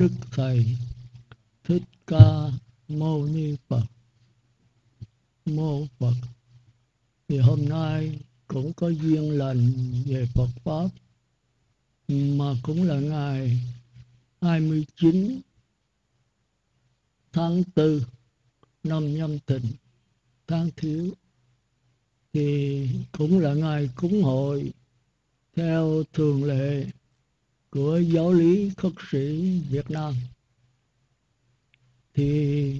Đức Thầy Thích Ca Mâu Ni Phật. Mô Phật. Thì hôm nay cũng có duyên lành về Phật Pháp, mà cũng là ngày 29 tháng 4 năm Nhâm Thìn, tháng Thiếu. Thì cũng là ngày cúng hội theo thường lệ của giáo lý khất sĩ Việt Nam. Thì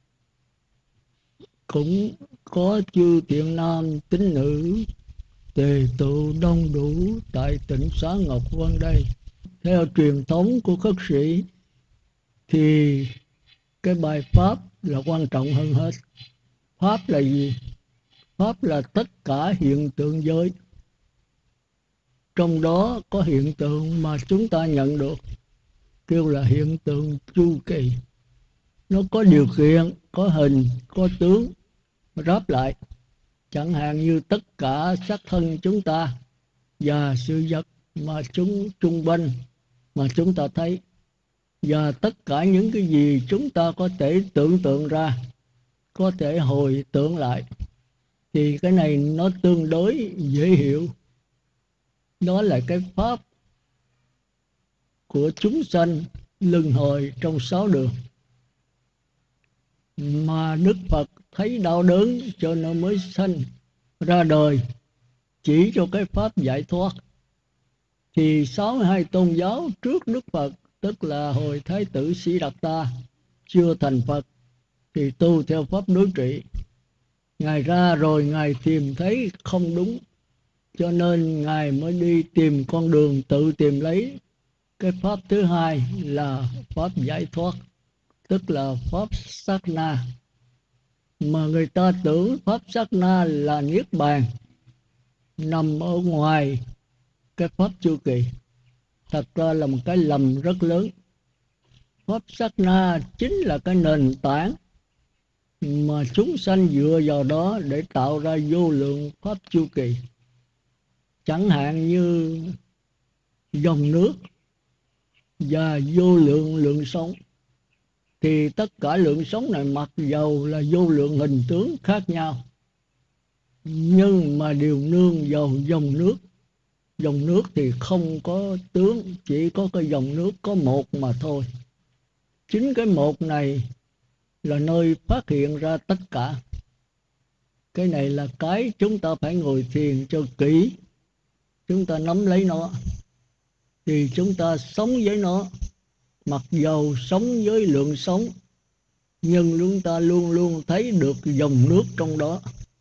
cũng có chư thiện nam tín nữ tề tụ đông đủ tại tỉnh Xá Ngọc Vân đây. Theo truyền thống của khất sĩ thì cái bài pháp là quan trọng hơn hết. Pháp là gì? Pháp là tất cả hiện tượng giới. Trong đó có hiện tượng mà chúng ta nhận được, kêu là hiện tượng chu kỳ. Nó có điều kiện, có hình, có tướng ráp lại. Chẳng hạn như tất cả sắc thân chúng ta và sự vật mà chúng chung quanh mà chúng ta thấy, và tất cả những cái gì chúng ta có thể tưởng tượng ra, có thể hồi tưởng lại, thì cái này nó tương đối dễ hiểu. Đó là cái pháp của chúng sanh luân hồi trong 6 đường, mà Đức Phật thấy đau đớn cho nên mới sanh ra đời, chỉ cho cái pháp giải thoát. Thì 62 tôn giáo trước Đức Phật, tức là hồi Thái tử Sĩ Đạt Ta chưa thành Phật, thì tu theo pháp đối trị. Ngài ra rồi Ngài tìm thấy không đúng, cho nên Ngài mới đi tìm con đường tự tìm lấy cái pháp thứ hai là pháp giải thoát, tức là pháp sát na. Mà người ta tưởng pháp sát na là niết bàn, nằm ở ngoài cái pháp chu kỳ. Thật ra là một cái lầm rất lớn. Pháp sát na chính là cái nền tảng mà chúng sanh dựa vào đó để tạo ra vô lượng pháp chu kỳ. Chẳng hạn như dòng nước và vô lượng lượng sống, thì tất cả lượng sống này mặc dầu là vô lượng hình tướng khác nhau, nhưng mà đều nương vào dòng nước. Dòng nước thì không có tướng, chỉ có cái dòng nước có một mà thôi. Chính cái một này là nơi phát hiện ra tất cả. Cái này là cái chúng ta phải ngồi thiền cho kỹ, chúng ta nắm lấy nó, thì chúng ta sống với nó. Mặc dầu sống với lượng sống, nhưng chúng ta luôn luôn thấy được dòng nước trong đó.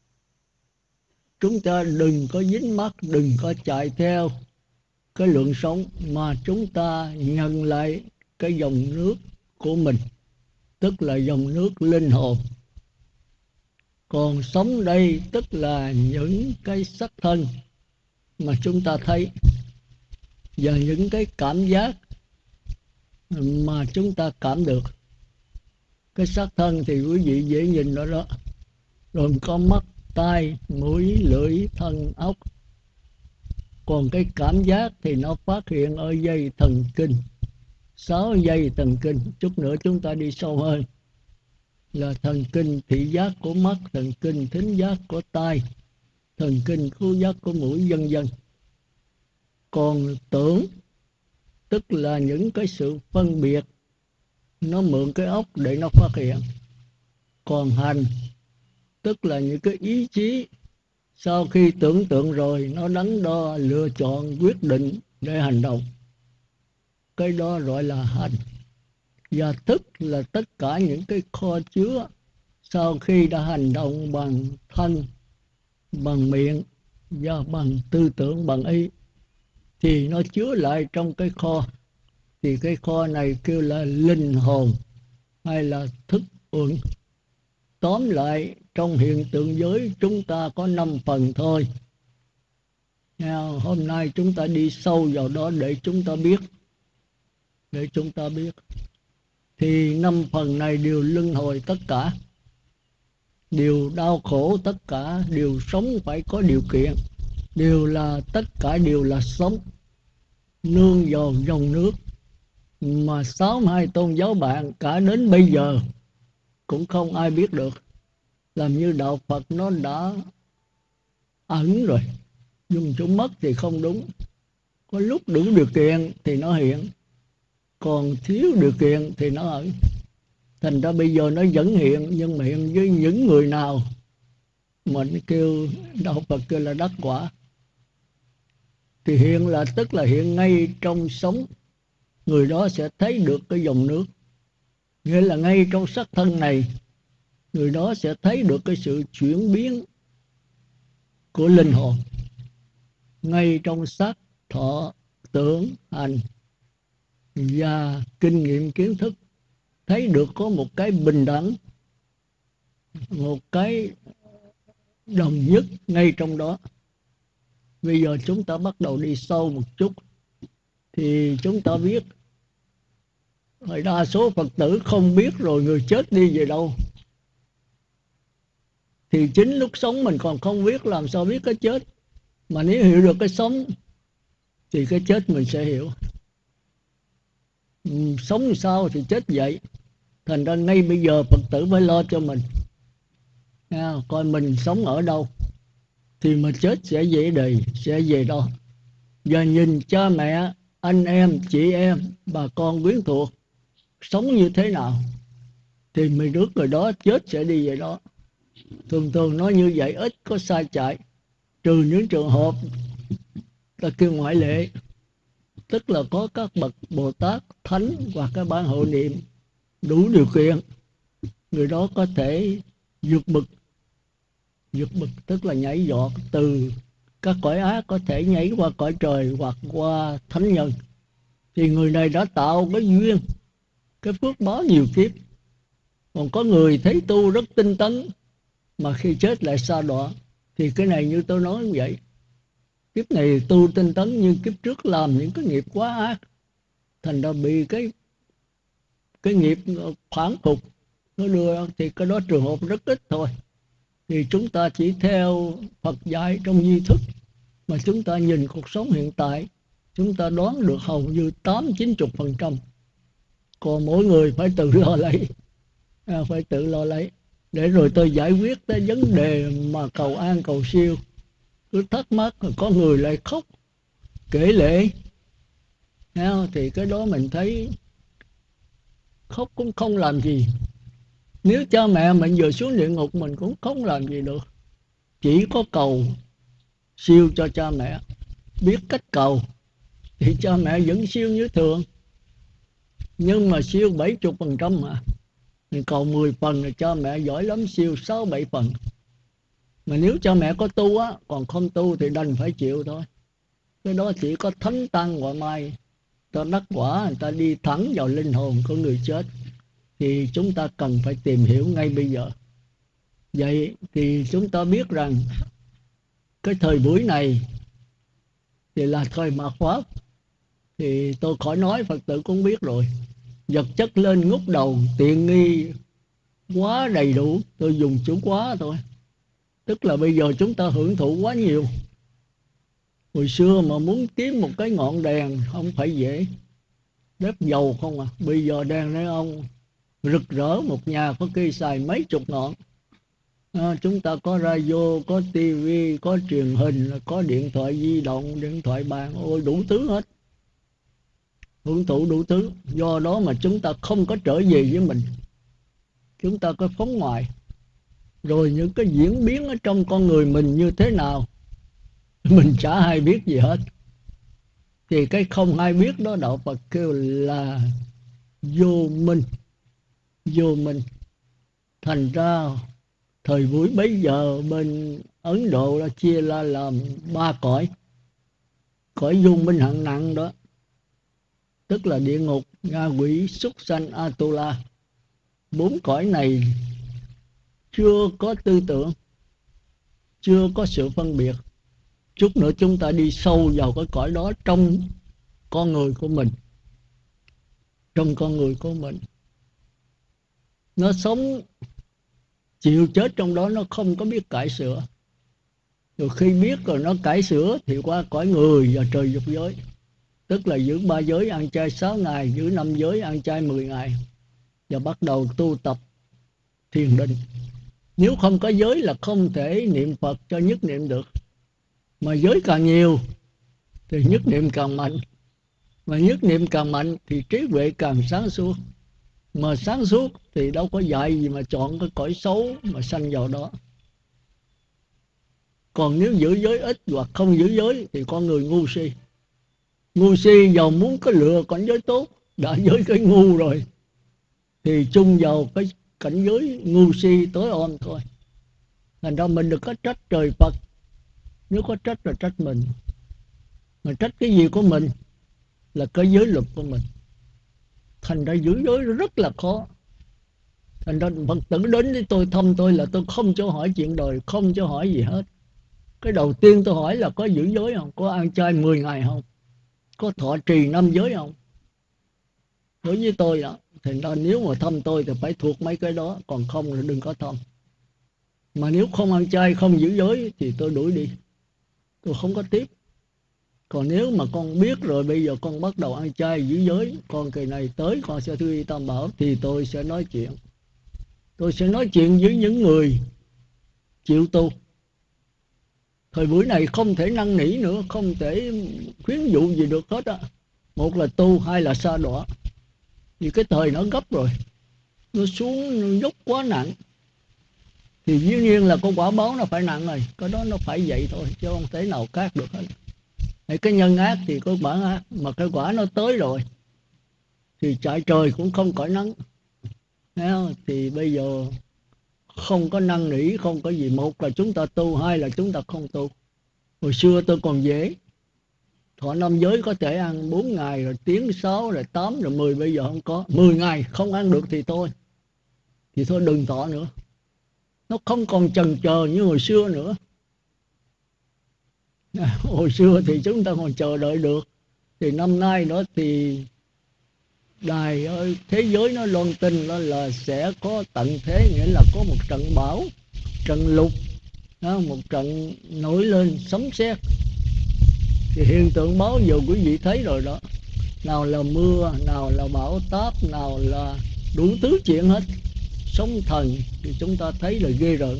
Chúng ta đừng có dính mắc, đừng có chạy theo cái lượng sống, mà chúng ta nhận lại cái dòng nước của mình, tức là dòng nước linh hồn. Còn sống đây tức là những cái sắc thân mà chúng ta thấy, và những cái cảm giác mà chúng ta cảm được. Cái sắc thân thì quý vị dễ nhìn đó đó, rồi có mắt, tai, mũi, lưỡi, thân, ốc. Còn cái cảm giác thì nó phát hiện ở dây thần kinh, 6 dây thần kinh. Chút nữa chúng ta đi sâu hơn, là thần kinh thị giác của mắt, thần kinh thính giác của tai, thần kinh khứu giác của mũi, vân vân. Còn tưởng tức là những cái sự phân biệt, nó mượn cái óc để nó phát hiện. Còn hành tức là những cái ý chí, sau khi tưởng tượng rồi nó đắn đo, lựa chọn, quyết định để hành động. Cái đó gọi là hành. Và thức là tất cả những cái kho chứa sau khi đã hành động bằng thân, bằng miệng và bằng tư tưởng, bằng ý, thì nó chứa lại trong cái kho. Thì cái kho này kêu là linh hồn hay là thức uẩn. Tóm lại, trong hiện tượng giới chúng ta có 5 phần thôi. Hôm nay chúng ta đi sâu vào đó để chúng ta biết. Để chúng ta biết. Thì 5 phần này đều luân hồi tất cả, đều đau khổ tất cả, đều sống phải có điều kiện, đều là tất cả đều là sống, nương vào dòng nước mà 62 tôn giáo bạn cả đến bây giờ cũng không ai biết được. Làm như đạo Phật nó đã ẩn rồi, dùng chỗ mất thì không đúng. Có lúc đủ điều kiện thì nó hiện, còn thiếu điều kiện thì nó ẩn. Thành ra bây giờ nó vẫn hiện, nhưng mà hiện với những người nào mình kêu đạo Phật kêu là đắc quả. Thì hiện là tức là hiện ngay trong sống, người đó sẽ thấy được cái dòng nước. Nghĩa là ngay trong sắc thân này, người đó sẽ thấy được cái sự chuyển biến của linh hồn. Ngay trong sắc, thọ, tưởng, hành và kinh nghiệm kiến thức, thấy được có một cái bình đẳng, một cái đồng nhất ngay trong đó. Bây giờ chúng ta bắt đầu đi sâu một chút, thì chúng ta biết đa số Phật tử không biết rồi người chết đi về đâu. Thì chính lúc sống mình còn không biết, làm sao biết cái chết. Mà nếu hiểu được cái sống thì cái chết mình sẽ hiểu. Sống sao thì chết vậy. Thành ra ngay bây giờ Phật tử phải lo cho mình, coi mình sống ở đâu thì mà chết sẽ dễ đầy, sẽ về đó. Và nhìn cha mẹ, anh em, chị em, bà con quyến thuộc sống như thế nào thì mình rước người đó chết sẽ đi về đó. Thường thường nói như vậy, ít có sai chạy, trừ những trường hợp ta kêu ngoại lệ, tức là có các bậc Bồ Tát, Thánh hoặc các ban hộ niệm đủ điều kiện, người đó có thể vượt bậc. Vượt bậc tức là nhảy giọt từ các cõi ác, có thể nhảy qua cõi trời hoặc qua thánh nhân. Thì người này đã tạo cái duyên, cái phước báo nhiều kiếp. Còn có người thấy tu rất tinh tấn mà khi chết lại sa đọa, thì cái này như tôi nói như vậy, kiếp này tu tinh tấn nhưng kiếp trước làm những cái nghiệp quá ác, thành ra bị cái nghiệp phản phục nó đưa, thì cái đó trường hợp rất ít thôi. Thì chúng ta chỉ theo Phật dạy trong di thức, mà chúng ta nhìn cuộc sống hiện tại, chúng ta đoán được hầu như 80-90%. Còn mỗi người phải tự lo lấy, phải tự lo lấy. Để rồi tôi giải quyết tới vấn đề mà cầu an cầu siêu. Cứ thắc mắc rồi có người lại khóc kể lể, thì cái đó mình thấy khóc cũng không làm gì. Nếu cha mẹ mình vừa xuống địa ngục mình cũng không làm gì được, chỉ có cầu siêu cho cha mẹ. Biết cách cầu thì cha mẹ vẫn siêu như thường, nhưng mà siêu 70% mà. Mình cầu 10 phần thì cha mẹ giỏi lắm, siêu 6-7 phần. Mà nếu cha mẹ có tu á, còn không tu thì đành phải chịu thôi. Cái đó chỉ có thánh tăng ngoại mai ta đắc quả, người ta đi thẳng vào linh hồn của người chết. Thì chúng ta cần phải tìm hiểu ngay bây giờ. Vậy thì chúng ta biết rằng cái thời buổi này thì là thời mạt Pháp. Thì tôi khỏi nói, Phật tử cũng biết rồi. Vật chất lên ngút đầu, tiện nghi quá đầy đủ. Tôi dùng chữ quá thôi. Tức là bây giờ chúng ta hưởng thụ quá nhiều. Hồi xưa mà muốn kiếm một cái ngọn đèn không phải dễ, đếp dầu không à. Bây giờ đèn này ông rực rỡ, một nhà có khi xài mấy chục ngọn. Chúng ta có radio, có tivi, có truyền hình, có điện thoại di động, điện thoại bàn, ôi đủ thứ hết. Hưởng thụ đủ thứ. Do đó mà chúng ta không có trở về với mình, chúng ta có phóng ngoài. Rồi những cái diễn biến ở trong con người mình như thế nào mình chả hay biết gì hết. Thì cái không hay biết đó đạo Phật kêu là vô minh. Vô minh. Thành ra thời buổi bấy giờ bên Ấn Độ đã chia ra làm 3 cõi. Cõi vô minh hạng nặng đó, tức là địa ngục, ngạ quỷ, súc sanh, Atula. 4 cõi này chưa có tư tưởng, chưa có sự phân biệt. Chút nữa chúng ta đi sâu vào cái cõi đó trong con người của mình. Trong con người của mình, nó sống chịu chết trong đó, nó không có biết cải sửa. Rồi khi biết rồi nó cải sửa thì qua cõi người và trời dục giới. tức là giữ 3 giới ăn chay 6 ngày, giữ 5 giới ăn chay 10 ngày, và bắt đầu tu tập thiền định. Nếu không có giới là không thể niệm Phật cho nhất niệm được. Mà giới càng nhiều thì nhất niệm càng mạnh. Mà nhất niệm càng mạnh thì trí huệ càng sáng suốt. Mà sáng suốt thì đâu có dạy gì mà chọn cái cõi xấu mà sanh vào đó. Còn nếu giữ giới ít hoặc không giữ giới thì con người ngu si. Ngu si giàu muốn có lựa cảnh giới tốt, đã giới cái ngu rồi thì chung vào cái cảnh giới ngu si tối om thôi. Thành ra mình đừng có trách trời Phật. Nếu có trách là trách mình. Mà trách cái gì của mình là cái giới luật của mình. Thành ra giữ giới rất là khó. Thành ra Phật tử đến với tôi thăm tôi là tôi không cho hỏi chuyện đời, không cho hỏi gì hết. Cái đầu tiên tôi hỏi là có giữ giới không? Có ăn chay 10 ngày không? Có thọ trì 5 giới không? Đối với tôi đó, thành ra nếu mà thăm tôi thì phải thuộc mấy cái đó, còn không là đừng có thăm. Mà nếu không ăn chay, không giữ giới thì tôi đuổi đi, tôi không có tiếp. Còn nếu mà con biết rồi bây giờ con bắt đầu ăn chay giữ giới, con kỳ này tới con sẽ thưa Tam Bảo thì tôi sẽ nói chuyện. Tôi sẽ nói chuyện với những người chịu tu. Thời buổi này không thể năn nỉ nữa, không thể khuyến dụ gì được hết á. Một là tu, hai là sa đọa. Vì cái thời nó gấp rồi, nó xuống nó dốc quá nặng thì dĩ nhiên là con quả báo nó phải nặng rồi. Cái đó nó phải vậy thôi chứ không thể nào khác được hết. Cái nhân ác thì có bản ác, mà cái quả nó tới rồi thì chạy trời cũng không cõi nắng. Thì bây giờ không có năn nỉ, không có gì. Một là chúng ta tu, hai là chúng ta không tu. Hồi xưa tôi còn dễ, thọ 5 giới có thể ăn 4 ngày, rồi tiếng 6, rồi 8, rồi 10. Bây giờ không có. 10 ngày không ăn được thì thôi đừng thọ nữa. Nó không còn chần chờ như hồi xưa nữa. Hồi xưa thì chúng ta còn chờ đợi được. Thì năm nay đó thì đài ơi, thế giới nó loan tin đó là sẽ có tận thế, nghĩa là có một trận bão, trận lụt, một trận nổi lên sấm sét. Thì hiện tượng báo giờ quý vị thấy rồi đó, nào là mưa, nào là bão táp, nào là đủ thứ chuyện hết. Sóng thần thì chúng ta thấy là ghê rợn.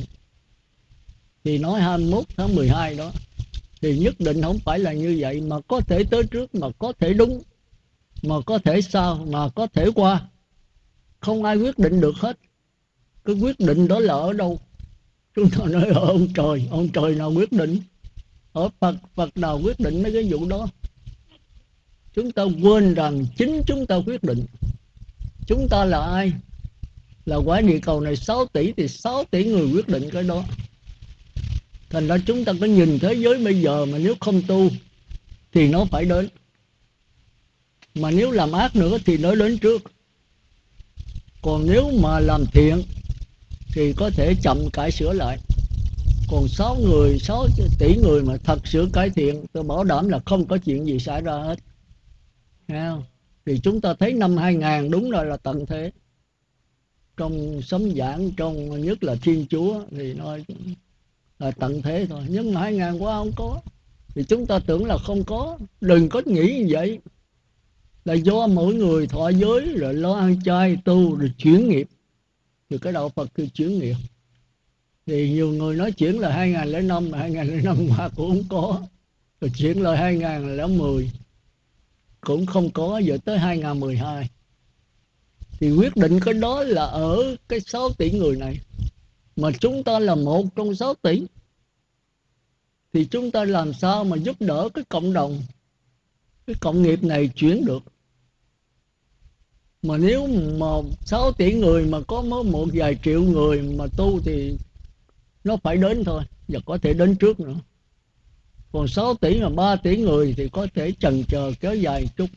Thì nói 21 tháng 12 đó thì nhất định không phải là như vậy, mà có thể tới trước, mà có thể đúng, mà có thể sau, mà có thể qua. Không ai quyết định được hết. Cái quyết định đó là ở đâu? Chúng ta nói ở ông trời nào quyết định? Ở Phật nào quyết định mấy cái vụ đó? Chúng ta quên rằng chính chúng ta quyết định. Chúng ta là ai? Là quả địa cầu này 6 tỷ thì 6 tỷ người quyết định cái đó. Thành ra chúng ta có nhìn thế giới bây giờ mà nếu không tu thì nó phải đến. Mà nếu làm ác nữa thì nó đến trước. Còn nếu mà làm thiện thì có thể chậm cải sửa lại. Còn 6 tỷ người mà thật sự cải thiện, tôi bảo đảm là không có chuyện gì xảy ra hết. Nghe không? Thì chúng ta thấy năm 2000 đúng là tận thế. Trong sấm giảng, trong nhất là Thiên Chúa thì nói là tận thế thôi. Nhưng mà 2000 qua không có. Thì chúng ta tưởng là không có. Đừng có nghĩ như vậy. Là do mỗi người thọ giới rồi lo ăn chay tu rồi chuyển nghiệp. Thì cái đạo Phậtคือchuyển nghiệp. Thì nhiều người nói chuyển là 2005, 2005 qua cũng không có. Rồi chuyển lại 2010 cũng không có, giờ tới 2012. Thì quyết định cái đó là ở cái 6 tỷ người này. Mà chúng ta là một trong 6 tỷ. Thì chúng ta làm sao mà giúp đỡ cái cộng đồng, cái cộng nghiệp này chuyển được. Mà nếu mà 6 tỷ người mà có một vài triệu người mà tu thì nó phải đến thôi, và có thể đến trước nữa. Còn 6 tỷ mà 3 tỷ người thì có thể chần chờ kéo dài chút.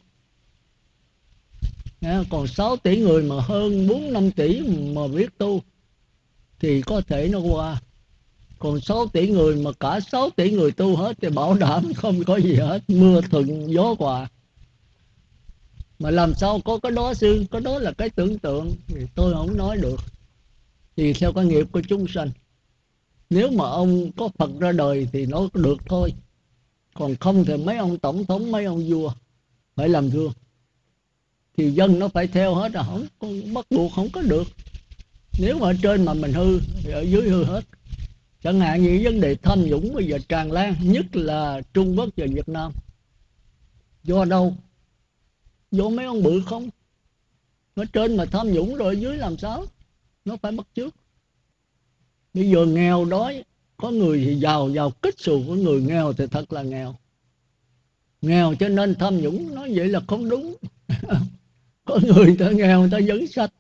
Còn 6 tỷ người mà hơn 4-5 tỷ mà biết tu thì có thể nó qua. Còn 6 tỷ người mà cả 6 tỷ người tu hết thì bảo đảm không có gì hết, mưa thuận gió hòa. Mà làm sao có cái đó sư? Cái đó là cái tưởng tượng thì tôi không nói được. Thì theo cái nghiệp của chúng sanh. Nếu mà ông có Phật ra đời thì nó được thôi. Còn không thì mấy ông tổng thống, mấy ông vua phải làm gương. Thì dân nó phải theo hết, là không bắt buộc không có được. Nếu mà ở trên mà mình hư thì ở dưới hư hết. Chẳng hạn như vấn đề tham nhũng bây giờ tràn lan, nhất là Trung Quốc và Việt Nam. Do đâu? Do mấy ông bự không? Ở trên mà tham nhũng rồi ở dưới làm sao? Nó phải bắt chước. Bây giờ nghèo đói, có người thì giàu giàu kích xù, có người nghèo thì thật là nghèo. Nghèo cho nên tham nhũng, nói vậy là không đúng. Có người ta nghèo người ta vẫn sạch.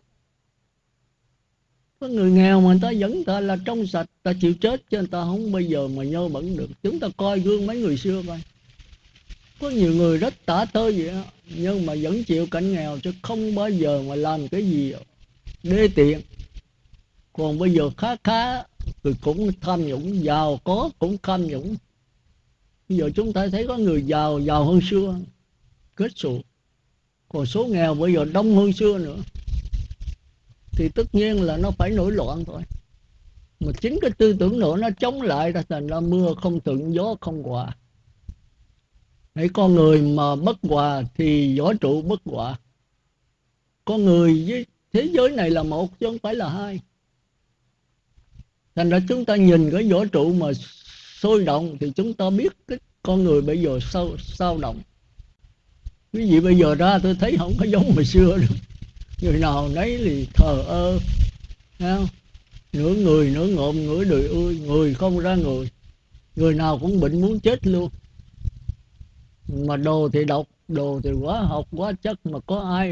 Có người nghèo mà người ta vẫn ta là trong sạch, ta chịu chết chứ người ta không bao giờ mà nhơ bẩn được. Chúng ta coi gương mấy người xưa coi. Có nhiều người rất tả tơi vậy đó, nhưng mà vẫn chịu cảnh nghèo chứ không bao giờ mà làm cái gì đê tiện. Còn bây giờ khá khá thì cũng tham nhũng, giàu có cũng tham nhũng. Bây giờ chúng ta thấy có người giàu giàu hơn xưa, kết xù. Còn số nghèo bây giờ đông hơn xưa nữa. Thì tất nhiên là nó phải nổi loạn thôi. Mà chính cái tư tưởng nữa nó chống lại ra, thành ra mưa không thuận gió không hòa. Hãy con người mà bất hòa thì võ trụ bất hòa. Con người với thế giới này là một chứ không phải là hai. Thành ra chúng ta nhìn cái võ trụ mà sôi động thì chúng ta biết cái con người bây giờ sao động. Cái gì bây giờ ra tôi thấy không có giống hồi xưa được. Người nào nấy thì thờ ơ, không? Nửa người nửa ngộm, nửa đời ươi, người không ra người. Người nào cũng bệnh muốn chết luôn. Mà đồ thì độc, đồ thì quá học, quá chất, mà có ai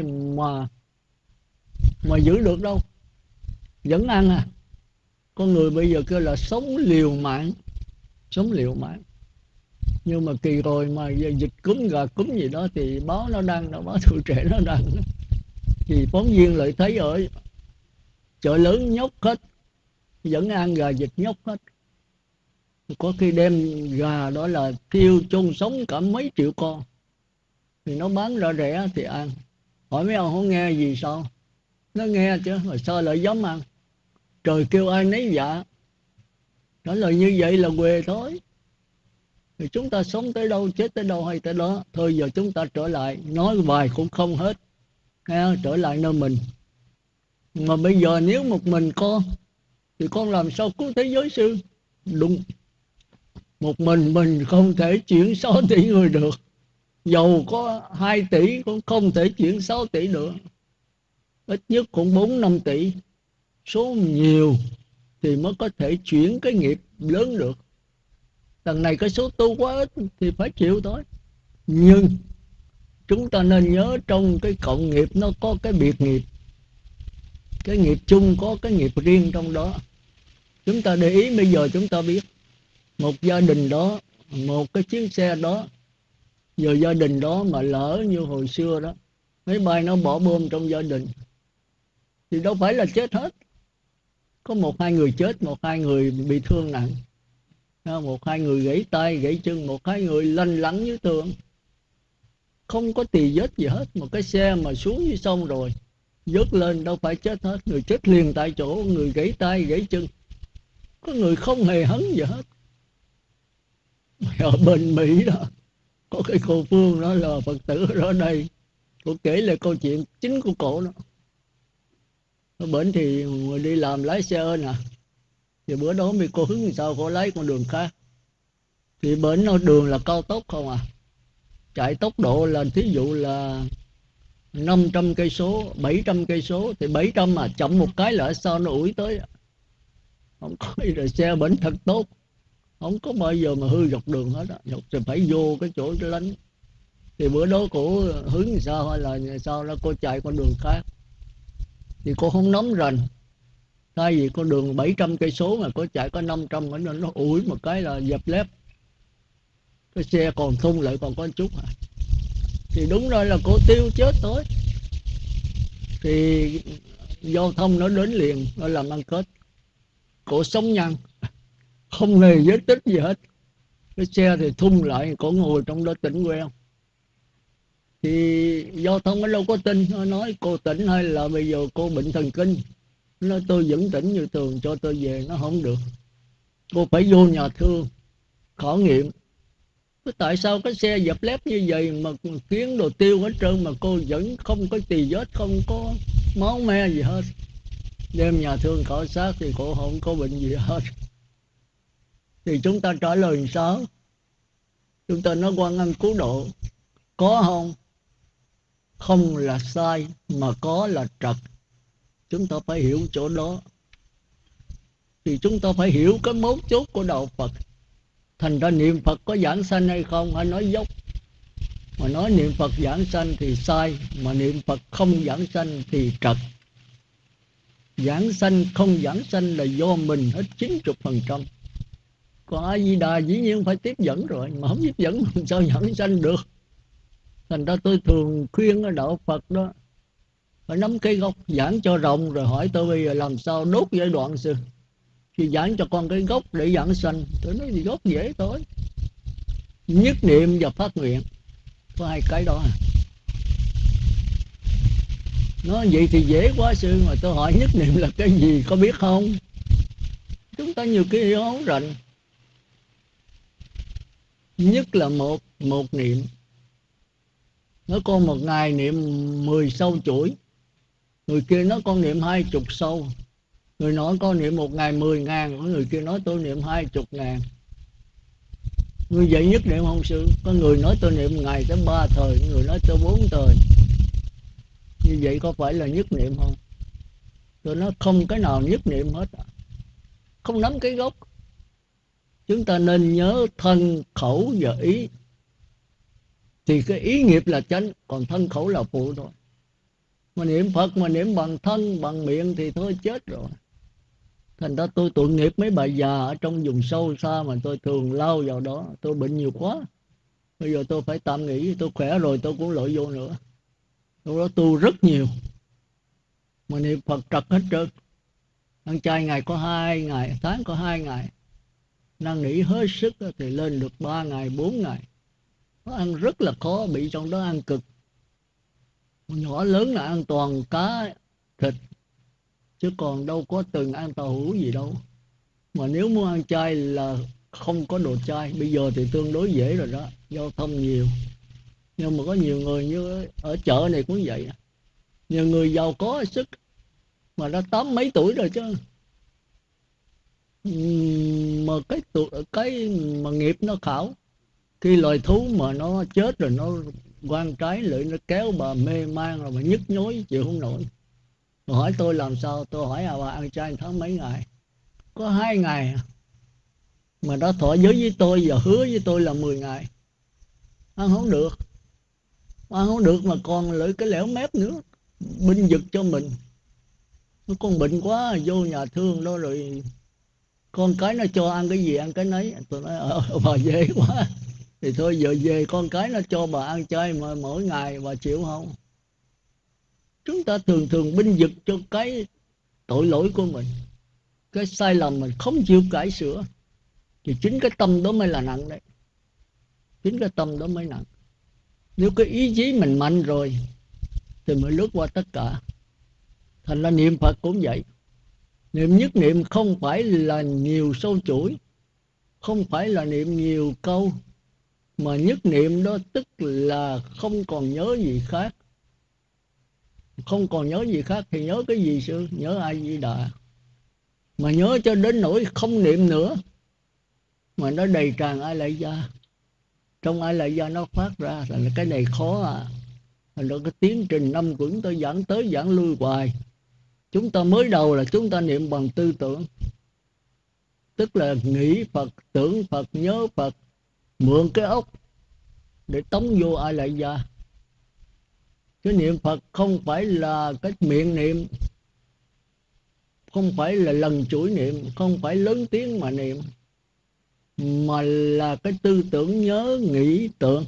mà giữ được đâu. Vẫn ăn à. Con người bây giờ kêu là sống liều mạng. Sống liều mạng. Nhưng mà kỳ rồi mà dịch cúm gà cúm gì đó thì báo nó đăng, nó báo Tuổi Trẻ nó đăng. Thì phóng viên lại thấy ở chợ lớn nhốt hết, vẫn ăn gà vịt nhốt hết. Có khi đem gà đó là thiêu chôn sống cả mấy triệu con, thì nó bán ra rẻ thì ăn. Hỏi mấy ông không nghe gì sao? Nó nghe chứ, mà sao lại dám ăn? Trời kêu ai nấy dạ. Trả lời như vậy là quê thôi. Thì chúng ta sống tới đâu, chết tới đâu hay tới đó. Thôi giờ chúng ta trở lại, nói hoài cũng không hết. Nghe, trở lại nơi mình. Mà bây giờ nếu một mình con thì con làm sao cứu thế giới sư? Đúng. Một mình không thể chuyển 6 tỷ người được. Dầu có 2 tỷ cũng không thể chuyển 6 tỷ được. Ít nhất cũng 4-5 tỷ. Số nhiều thì mới có thể chuyển cái nghiệp lớn được. Đằng này cái số tu quá ít thì phải chịu thôi. Nhưng chúng ta nên nhớ trong cái cộng nghiệp nó có cái biệt nghiệp. Cái nghiệp chung có cái nghiệp riêng trong đó. Chúng ta để ý bây giờ chúng ta biết. Một gia đình đó, một cái chiếc xe đó, giờ gia đình đó mà lỡ như hồi xưa đó, máy bay nó bỏ bom trong gia đình thì đâu phải là chết hết. Có 1-2 người chết, 1-2 người bị thương nặng, 1-2 người gãy tay, gãy chân, 1-2 người lanh lẳng như tường. Không có tì vết gì hết. Một cái xe mà xuống dưới sông rồi vớt lên đâu phải chết hết. Người chết liền tại chỗ, người gãy tay, gãy chân. Có người không hề hấn gì hết. Ở bên Mỹ đó, có cái cô Phương đó là Phật tử ở đây. Cô kể lại câu chuyện chính của cổ đó. Ở bển thì người đi làm lái xe ơn à. Thì bữa đó bị cô hứng sao cô lấy con đường khác. Thì bển nó đường là cao tốc không à. Chạy tốc độ là thí dụ là 500 cây số, 700 cây số. Thì 700 mà chậm một cái là ở sau nó ủi tới. Không có rồi, xe bển thật tốt, không có bao giờ mà hư dọc đường hết á. Dọc thì phải vô cái chỗ lánh. Thì bữa đó cổ hứng sao hay là sao đó cô chạy con đường khác. Thì cô không nắm rành. Thay vì con đường 700 cây số mà cô chạy có 500 nên nó ủi một cái là dẹp lép. Cái xe còn thung lại còn có chút à. Thì đúng rồi là cô tiêu chết thôi. Thì giao thông nó đến liền, nó làm ăn kết. Cổ sống nhăn, không hề vết tích gì hết. Cái xe thì thung lại, cổ ngồi trong đó tỉnh queo. Thì giao thông nó đâu có tin. Nó nói cô tỉnh hay là bây giờ cô bệnh thần kinh. Nó nói tôi vẫn tỉnh như thường, cho tôi về. Nó không được, cô phải vô nhà thương khảo nghiệm. Tại sao cái xe dập lép như vậy mà kiến đồ tiêu hết trơn mà cô vẫn không có tì vết, không có máu me gì hết. Đem nhà thương khảo sát thì cô không có bệnh gì hết. Thì chúng ta trả lời làm sao? Chúng ta nói quan ân cứu độ có không? Không là sai, mà có là trật. Chúng ta phải hiểu chỗ đó. Thì chúng ta phải hiểu cái mấu chốt của đạo Phật. Thành ra niệm Phật có giảng sanh hay không, hay nói dốc. Mà nói niệm Phật giảng sanh thì sai, mà niệm Phật không giảng sanh thì trật. Giảng sanh không giảng sanh là do mình hết 90%. Còn A Di Đà dĩ nhiên phải tiếp dẫn rồi, mà không tiếp dẫn làm sao giảng sanh được. Thành ra tôi thường khuyên ở đạo Phật đó, phải nắm cái gốc, giảng cho rộng rồi hỏi tôi bây giờ làm sao đốt giai đoạn sư. Thì giảng cho con cái gốc để giảng sanh. Tôi nói thì gốc dễ thôi, nhất niệm và phát nguyện, có hai cái đó. Nói vậy thì dễ quá sư, mà tôi hỏi nhất niệm là cái gì có biết không? Chúng ta nhiều cái hiểu không rành. Nhất là một niệm. Nó con một ngày niệm 10 sâu chuỗi, người kia nói con niệm 20 sâu, người nói con niệm một ngày 10.000, người kia nói tôi niệm 20.000. Như vậy nhất niệm không sư? Có người nói tôi niệm ngày tới 3 thời, người nói tôi 4 thời. Như vậy có phải là nhất niệm không? Tôi nói không cái nào nhất niệm hết. Không nắm cái gốc. Chúng ta nên nhớ thân, khẩu và ý. Thì cái ý nghiệp là chánh, còn thân khẩu là phụ thôi. Mà niệm Phật mà niệm bằng thân, bằng miệng thì thôi chết rồi. Thành ra tôi tội nghiệp mấy bà già ở trong vùng sâu xa mà tôi thường lao vào đó. Tôi bệnh nhiều quá, bây giờ tôi phải tạm nghỉ. Tôi khỏe rồi tôi cũng lội vô nữa. Lúc đó tu rất nhiều, mà niệm Phật trật hết trơn. Ăn chay ngày có 2 ngày, tháng có 2 ngày. Năng nghỉ hết sức thì lên được 3 ngày, 4 ngày. Nó ăn rất là khó, bị trong đó ăn cực. Nhỏ lớn là ăn toàn cá, thịt, chứ còn đâu có từng ăn tàu hũ gì đâu. Mà nếu muốn ăn chay là không có đồ chay. Bây giờ thì tương đối dễ rồi đó, giao thông nhiều. Nhưng mà có nhiều người như ở chợ này cũng vậy. Nhiều người giàu có sức mà đã 80 mấy tuổi rồi chứ. Mà cái mà nghiệp nó khảo. Khi loài thú mà nó chết rồi nó quan trái lại, nó kéo bà mê man rồi mà nhức nhối chịu không nổi. Rồi hỏi tôi làm sao? Tôi hỏi bà ăn chay tháng mấy ngày? Có 2 ngày. Mà đã thọ giới với tôi và hứa với tôi là 10 ngày. Ăn không được. Ăn không được mà còn lợi cái lẻo mép nữa, binh vực cho mình. Nó con bệnh quá, vô nhà thương đó rồi con cái nó cho ăn cái gì ăn cái nấy. Tôi nói bà dễ quá. Thì thôi giờ về con cái nó cho bà ăn chay mà mỗi ngày bà chịu không? Chúng ta thường thường binh vực cho cái tội lỗi của mình, cái sai lầm mình không chịu cải sửa. Thì chính cái tâm đó mới là nặng đấy. Chính cái tâm đó mới nặng. Nếu cái ý chí mình mạnh rồi thì mới lướt qua tất cả. Thành ra niệm Phật cũng vậy. Niệm nhất niệm không phải là nhiều sâu chuỗi, không phải là niệm nhiều câu, mà nhất niệm đó tức là không còn nhớ gì khác. Không còn nhớ gì khác thì nhớ cái gì sư? Nhớ A Di Đà. Mà nhớ cho đến nỗi không niệm nữa, mà nó đầy tràn A Lại Gia. Trong A Lại Gia nó phát ra là cái này khó à. Thành ra cái tiến trình 5 quyển tôi giảng tới giảng lui hoài. Chúng ta mới đầu là chúng ta niệm bằng tư tưởng, tức là nghĩ Phật, tưởng Phật, nhớ Phật, mượn cái óc để tống vô A Lại Gia. Cái niệm Phật không phải là cái miệng niệm, không phải là lần chuỗi niệm, không phải lớn tiếng mà niệm, mà là cái tư tưởng nhớ nghĩ tưởng.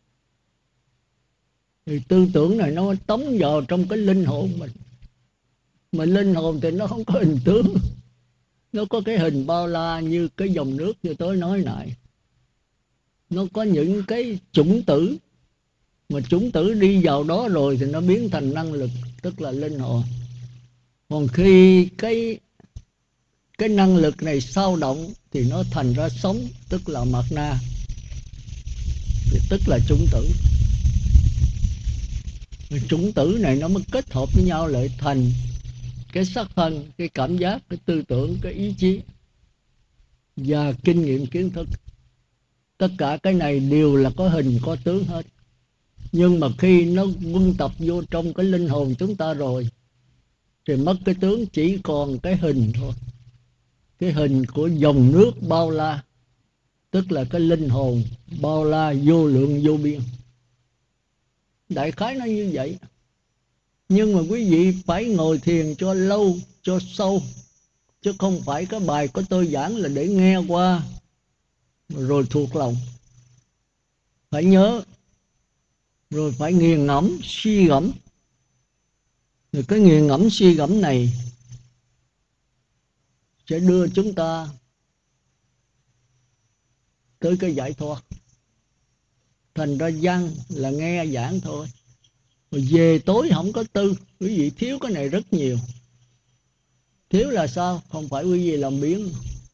Thì tư tưởng này nó tống vào trong cái linh hồn mình. Mà linh hồn thì nó không có hình tướng, nó có cái hình bao la như cái dòng nước như tôi nói lại. Nó có những cái chủng tử, mà chủng tử đi vào đó rồi thì nó biến thành năng lực, tức là linh hồn. Còn khi cái năng lực này sao động thì nó thành ra sống, tức là mạt na. tức là chủng tử. Chủng tử này nó mới kết hợp với nhau lại thành cái sắc thân, cái cảm giác, cái tư tưởng, cái ý chí và kinh nghiệm kiến thức. Tất cả cái này đều là có hình có tướng hết. Nhưng mà khi nó quân tập vô trong cái linh hồn chúng ta rồi thì mất cái tướng, chỉ còn cái hình thôi. Cái hình của dòng nước bao la, tức là cái linh hồn bao la vô lượng vô biên. Đại khái nó như vậy. Nhưng mà quý vị phải ngồi thiền cho lâu, cho sâu, chứ không phải cái bài của tôi giảng là để nghe qua rồi thuộc lòng. Phải nhớ, rồi phải nghiền ngẫm, suy gẫm. Rồi cái nghiền ngẫm suy gẫm này sẽ đưa chúng ta tới cái giải thoát. Thành ra văn là nghe giảng thôi, rồi về tối không có tư. Quý vị thiếu cái này rất nhiều. Thiếu là sao? Không phải quý vị làm biếng,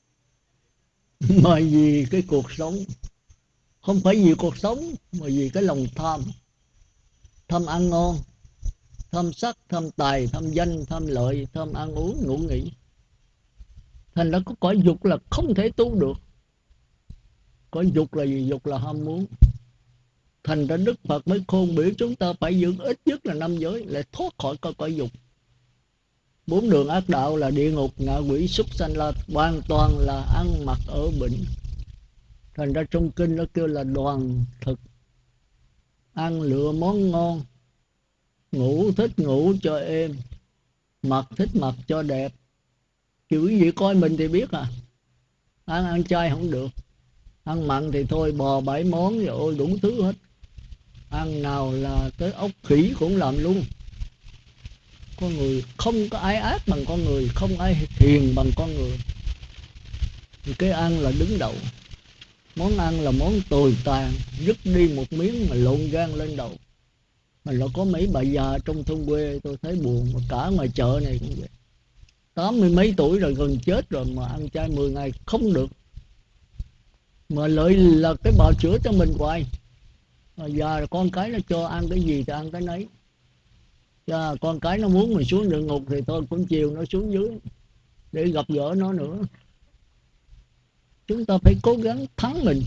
mà vì cái cuộc sống. Không phải vì cuộc sống, mà vì cái lòng tham. Tham ăn ngon, tham sắc, tham tài, tham danh, tham lợi, tham ăn uống, ngủ nghỉ. Thành ra có cõi dục là không thể tu được. Cõi dục là gì? Dục là ham muốn. Thành ra Đức Phật mới khôn biểu chúng ta phải giữ ít nhất là 5 giới để thoát khỏi cõi dục. 4 đường ác đạo là địa ngục, ngạ quỷ, súc sanh là hoàn toàn là ăn mặc ở bệnh. Thành ra trong kinh nó kêu là đoàn thực. Ăn lựa món ngon, ngủ thích ngủ cho êm, mặc thích mặc cho đẹp. Thì quý vị coi mình thì biết à. Ăn chay không được, ăn mặn thì thôi, bò 7 món rồi ôi đủ thứ hết. Ăn nào là tới ốc khỉ cũng làm luôn. Con người không có ai ác bằng con người, không ai hiền bằng con người. Thì cái ăn là đứng đầu. Món ăn là món tồi tàn, dứt đi một miếng mà lộn gan lên đầu. Mà nó có mấy bà già trong thôn quê tôi thấy buồn, mà cả ngoài chợ này cũng vậy. 80 mấy tuổi rồi, gần chết rồi mà ăn chay 10 ngày không được. Mà lợi là cái bào chữa cho mình hoài. Già rồi con cái nó cho ăn cái gì thì ăn cái nấy. Con cái nó muốn mình xuống địa ngục thì tôi cũng chiều nó xuống dưới để gặp gỡ nó nữa. Chúng ta phải cố gắng thắng mình.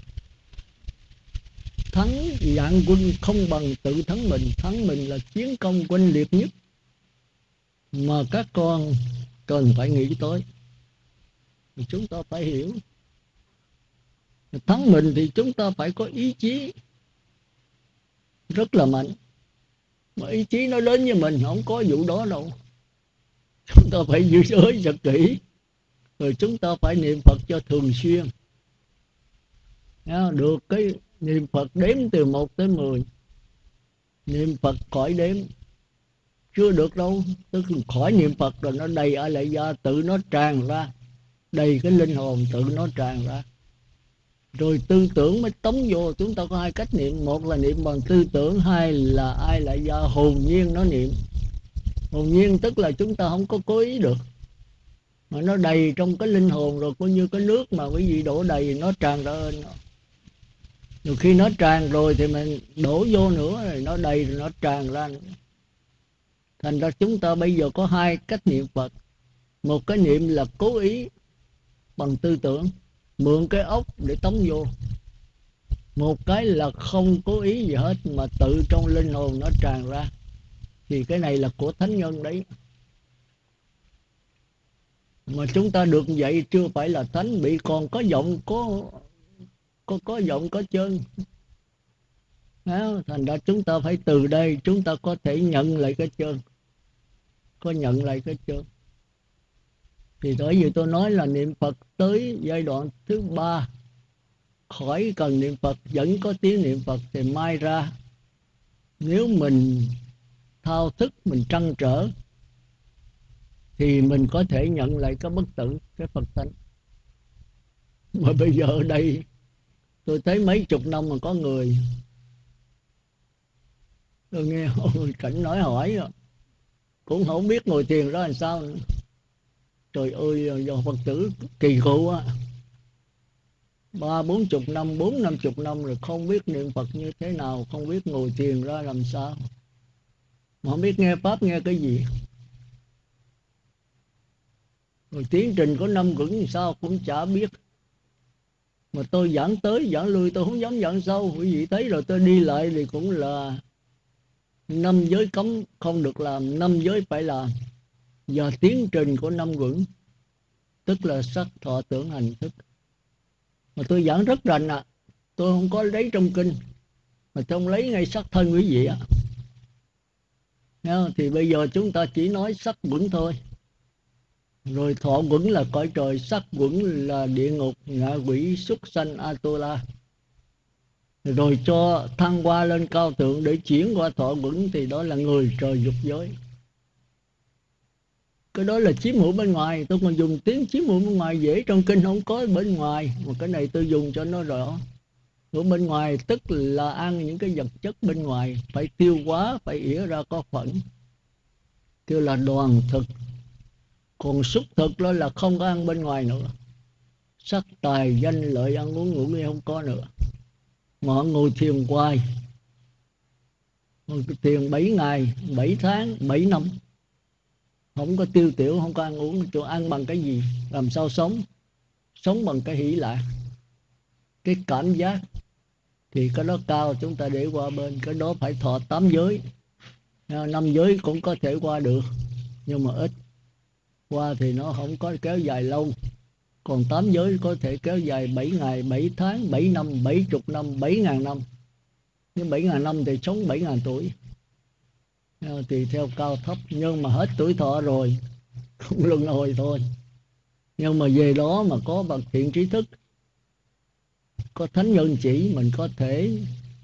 Thắng vạn quân không bằng tự thắng mình. Thắng mình là chiến công oanh liệt nhất mà các con cần phải nghĩ tới. Thì chúng ta phải hiểu. Thắng mình thì chúng ta phải có ý chí rất là mạnh. Mà ý chí nó đến với mình không có vụ đó đâu. Chúng ta phải giữ giới thật kỹ. Rồi chúng ta phải niệm Phật cho thường xuyên. Được cái niệm Phật đếm từ 1 tới 10. Niệm Phật khỏi đếm chưa được đâu. Tức là khỏi niệm Phật rồi nó đầy ở lại gia, tự nó tràn ra. Đầy cái linh hồn tự nó tràn ra. Rồi tư tưởng mới tống vô. Chúng ta có 2 cách niệm. Một là niệm bằng tư tưởng, 2 là ai lại gia hồn nhiên nó niệm. Hồn nhiên tức là chúng ta không có cố ý được, mà nó đầy trong cái linh hồn rồi, coi như cái nước mà quý vị đổ đầy nó tràn ra lên. Rồi khi nó tràn rồi thì mình đổ vô nữa, rồi nó đầy rồi nó tràn ra nữa. Thành ra chúng ta bây giờ có 2 cách niệm Phật. Một cái niệm là cố ý bằng tư tưởng, mượn cái ốc để tống vô. Một cái là không cố ý gì hết mà tự trong linh hồn nó tràn ra. Thì cái này là của thánh nhân đấy. Mà chúng ta được vậy chưa phải là thánh, bị còn có giọng, có giọng có chân. Thành ra chúng ta phải từ đây chúng ta có thể nhận lại cái chân. Có nhận lại cái chân. Thì bởi vì tôi nói là niệm Phật tới giai đoạn thứ 3, khỏi cần niệm Phật, vẫn có tiếng niệm Phật thì mai ra, nếu mình thao thức, mình trăn trở thì mình có thể nhận lại cái bất tử, cái Phật tánh. Mà bây giờ ở đây tôi thấy mấy chục năm mà có người, tôi nghe cảnh nói hỏi cũng không biết ngồi thiền đó làm sao nữa. Trời ơi, do Phật tử kỳ cựu á. 30-40 năm, 40-50 năm rồi không biết niệm Phật như thế nào, không biết ngồi thiền ra làm sao, mà không biết nghe Pháp nghe cái gì. Rồi tiến trình của năm quẩn sao cũng chả biết. Mà tôi giảng tới giảng lui, tôi không dám giảng sâu. Quý vị thấy rồi, tôi đi lại thì cũng là 5 giới cấm không được làm, 5 giới phải làm. Và tiến trình của năm quẩn, tức là sắc thọ tưởng hành thức. Mà tôi giảng rất rành ạ. Tôi không có lấy trong kinh, mà tôi không lấy ngay sắc thân quý vị ạ. Thì bây giờ chúng ta chỉ nói sắc quẩn thôi. Rồi thọ quẩn là cõi trời, sắc quẩn là địa ngục, ngạ quỷ, súc sanh, Atula. Rồi cho thăng hoa lên cao thượng để chuyển qua thọ quẩn thì đó là người trời dục giới. Cái đó là chiếm hữu bên ngoài. Tôi còn dùng tiếng chiếm hữu bên ngoài dễ, trong kinh không có bên ngoài. Mà cái này tôi dùng cho nó rõ. Ở bên ngoài tức là ăn những cái vật chất bên ngoài, phải tiêu hóa, phải ỉa ra có phẫn, kêu là đoàn thực. Còn xúc thực đó là không có ăn bên ngoài nữa. Sắc tài danh lợi ăn uống ngủ nghỉ không có nữa. Mà họ ngồi thiền hoài, ngồi thiền 7 ngày, 7 tháng, 7 năm, không có tiêu tiểu, không có ăn uống. Tôi ăn bằng cái gì? Làm sao sống? Sống bằng cái hỷ lạc, cái cảm giác. Thì cái đó cao, chúng ta để qua bên. Cái đó phải thọ 8 giới. 5 giới cũng có thể qua được, nhưng mà ít. Qua thì nó không có kéo dài lâu. Còn 8 giới có thể kéo dài 7 ngày, 7 tháng, 7 năm, 70 năm, 7.000 năm. Nhưng 7.000 năm thì sống 7.000 tuổi. Thì theo cao thấp. Nhưng mà hết tuổi thọ rồi, không luân hồi thôi. Nhưng mà về đó mà có bậc thiện trí thức, có thánh nhân chỉ, mình có thể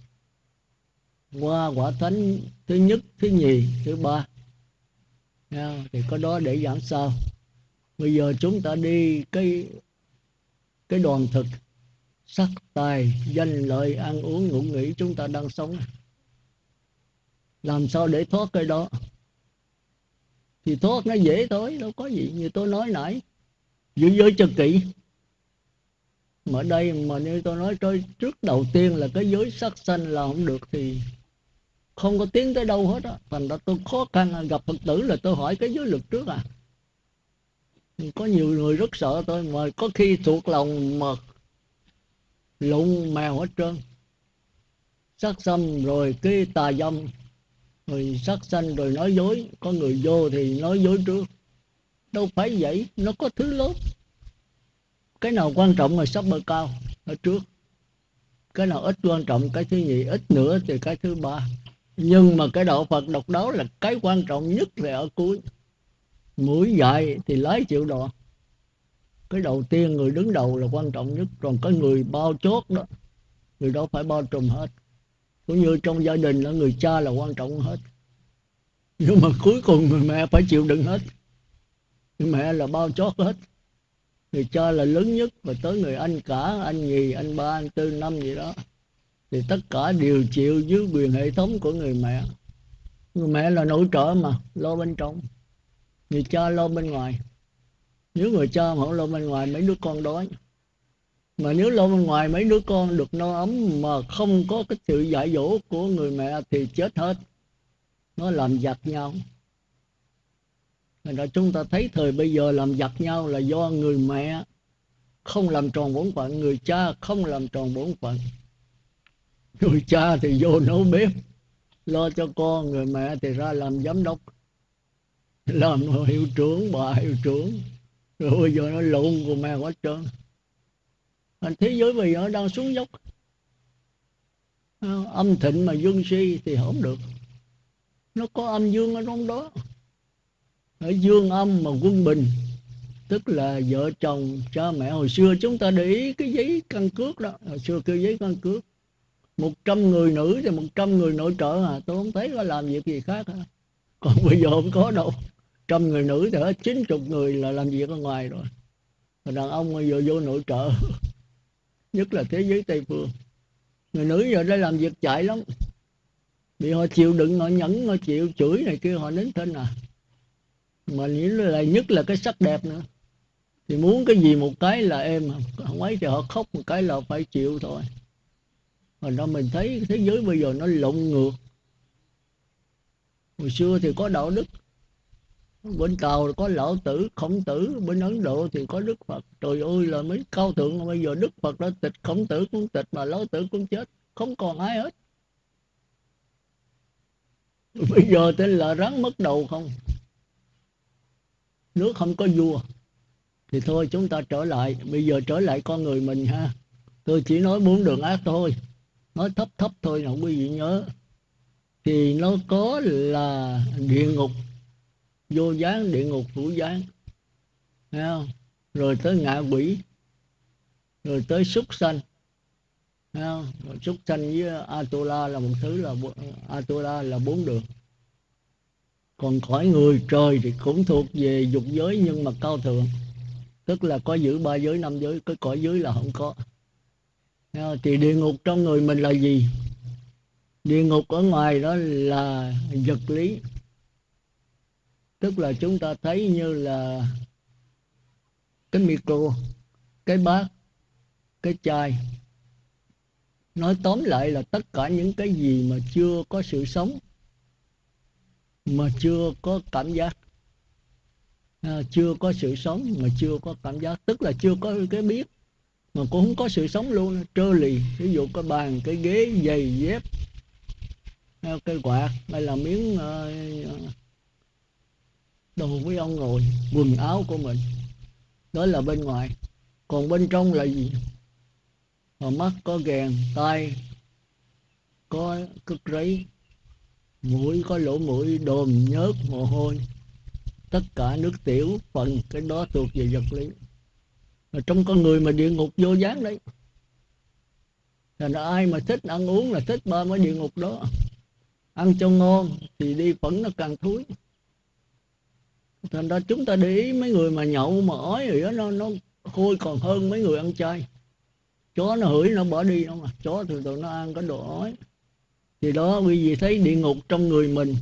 qua quả thánh thứ nhất, thứ nhì, thứ ba. Thì có đó để giảng sau. Bây giờ chúng ta đi cái đoàn thực, sắc tài danh lợi ăn uống ngủ nghỉ chúng ta đang sống. Làm sao để thoát cái đó? Thì thoát nó dễ thôi, đâu có gì. Như tôi nói nãy, giữ giới cho kỹ. Mà ở đây mà như tôi nói trước, đầu tiên là cái giới sắc sanh là không được thì không có tiến tới đâu hết á. Thành ra tôi khó khăn, gặp Phật tử là tôi hỏi cái giới lực trước à. Có nhiều người rất sợ tôi, mà có khi thuộc lòng mà lụng mèo hết trơn. Sát sanh rồi cái tà dâm, rồi sát sanh rồi nói dối. Có người vô thì nói dối trước. Đâu phải vậy, nó có thứ lớn. Cái nào quan trọng là sắp bơ cao ở trước, cái nào ít quan trọng cái thứ nhì, ít nữa thì cái thứ ba. Nhưng mà cái đạo Phật độc đáo là cái quan trọng nhất là ở cuối. Mũi dạy thì lái chịu đòn. Cái đầu tiên người đứng đầu là quan trọng nhất. Còn cái người bao chốt đó, người đó phải bao trùm hết. Cũng như trong gia đình là người cha là quan trọng hết. Nhưng mà cuối cùng người mẹ phải chịu đựng hết. Người mẹ là bao chót hết. Người cha là lớn nhất. Và tới người anh cả, anh nhì, anh ba, anh tư, năm gì đó, thì tất cả đều chịu dưới quyền hệ thống của người mẹ. Người mẹ là nội trợ mà, lo bên trong. Người cha lo bên ngoài. Nếu người cha mà không lo bên ngoài, mấy đứa con đói. Mà nếu lo bên ngoài, mấy đứa con được no ấm mà không có cái sự dạy dỗ của người mẹ thì chết hết. Nó làm giặc nhau. Thành ra chúng ta thấy thời bây giờ làm giặc nhau là do người mẹ không làm tròn bổn phận, người cha không làm tròn bổn phận. Người cha thì vô nấu bếp lo cho con, người mẹ thì ra làm giám đốc, làm hiệu trưởng, bà hiệu trưởng. Rồi bây giờ nó lộn của mẹ quá trơn. Thế giới bây giờ đang xuống dốc. Âm thịnh mà dương suy thì không được. Nó có âm dương ở trong đó. Ở dương âm mà quân bình, tức là vợ chồng, cha mẹ. Hồi xưa chúng ta để ý cái giấy căn cước đó. Hồi xưa cái giấy căn cước 100 người nữ thì 100 người nội trợ à. Tôi không thấy có làm việc gì khác hả? Còn bây giờ không có đâu. 100 người nữ thì hết 90 người là làm việc ở ngoài rồi. Và đàn ông bây giờ vô nội trợ. Nhất là thế giới Tây Phương. Người nữ giờ đây làm việc chạy lắm. Vì họ chịu đựng, họ nhẫn, họ chịu chửi này kia, họ nín thinh à. Mà nhất là cái sắc đẹp nữa. Thì muốn cái gì một cái là em, không ấy thì họ khóc một cái là phải chịu thôi. Hồi đó mình thấy thế giới bây giờ nó lộn ngược. Hồi xưa thì có đạo đức, bên Tàu có Lão Tử, Khổng Tử, bên Ấn Độ thì có Đức Phật. Trời ơi là mấy cao thượng. Bây giờ Đức Phật đã tịch, Khổng Tử cũng tịch, mà Lão Tử cũng chết, không còn ai hết. Bây giờ tên là rắn mất đầu không, nước không có vua. Thì thôi chúng ta trở lại, bây giờ trở lại con người mình ha. Tôi chỉ nói 4 đường ác thôi, nói thấp thấp thôi là quý vị nhớ. Thì nó có là địa ngục vô gián, địa ngục hữu gián, thấy không? Rồi tới ngạ quỷ, rồi tới súc sanh, thấy không? Rồi súc sanh với Atula là một thứ, là Atula là 4 đường. Còn cõi người trời thì cũng thuộc về dục giới nhưng mà cao thượng, tức là có giữ 3 giới 5 giới, cái cõi dưới là không có. Thì địa ngục trong người mình là gì? Địa ngục ở ngoài đó là vật lý, tức là chúng ta thấy như là cái micro, cái bát, cái chai. Nói tóm lại là tất cả những cái gì mà chưa có sự sống, mà chưa có cảm giác. Chưa có sự sống mà chưa có cảm giác, tức là chưa có cái biết, mà cũng không có sự sống luôn, trơ lì. Ví dụ cái bàn, cái ghế, giày, dép, cây quạt, hay là miếng đồ với ông ngồi, quần áo của mình, đó là bên ngoài. Còn bên trong là gì? Mắt có ghèn, tai có cứt rấy, mũi có lỗ mũi, đồm nhớt mồ hôi, tất cả nước tiểu phần, cái đó thuộc về vật lý. Mà trong con người mà địa ngục vô gián đấy. Thành ra ai mà thích ăn uống là thích 3 cái địa ngục đó. Ăn cho ngon thì đi phẫn nó càng thúi. Thành ra chúng ta để ý mấy người mà nhậu mà ói rồi đó, nó hôi còn hơn mấy người ăn chay. Chó nó hửi nó bỏ đi không à, chó thì tụi nó ăn cái đồ ói. Thì đó quý vị thấy địa ngục trong người mình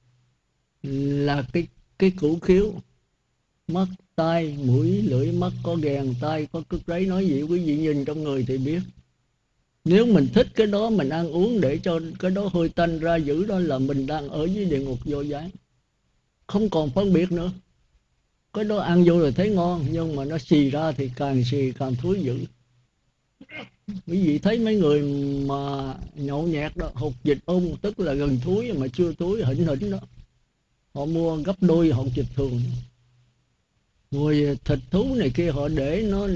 là cái cửu khiếu, mắt, tai, mũi, lưỡi. Mắt có ghèn, tai có cứt rấy, nói gì quý vị nhìn trong người thì biết. Nếu mình thích cái đó, mình ăn uống để cho cái đó hơi tanh ra dữ, đó là mình đang ở dưới địa ngục vô gián, không còn phân biệt nữa. Cái đó ăn vô rồi thấy ngon, nhưng mà nó xì ra thì càng xì càng thúi dữ. Quý vị thấy mấy người mà nhậu nhẹt đó, hột vịt tức là gần thúi mà chưa thúi, hỉnh hỉnh đó, họ mua gấp đôi hột vịt thường. Rồi thịt thú này kia họ để nó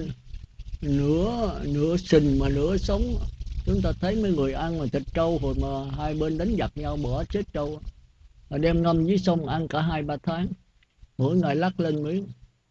nửa sình mà nửa sống. Chúng ta thấy mấy người ăn mà thịt trâu hồi mà hai bên đánh giặc nhau bỏ chết trâu, mà đem ngâm dưới sông ăn cả 2-3 tháng, mỗi ngày lắc lên miếng.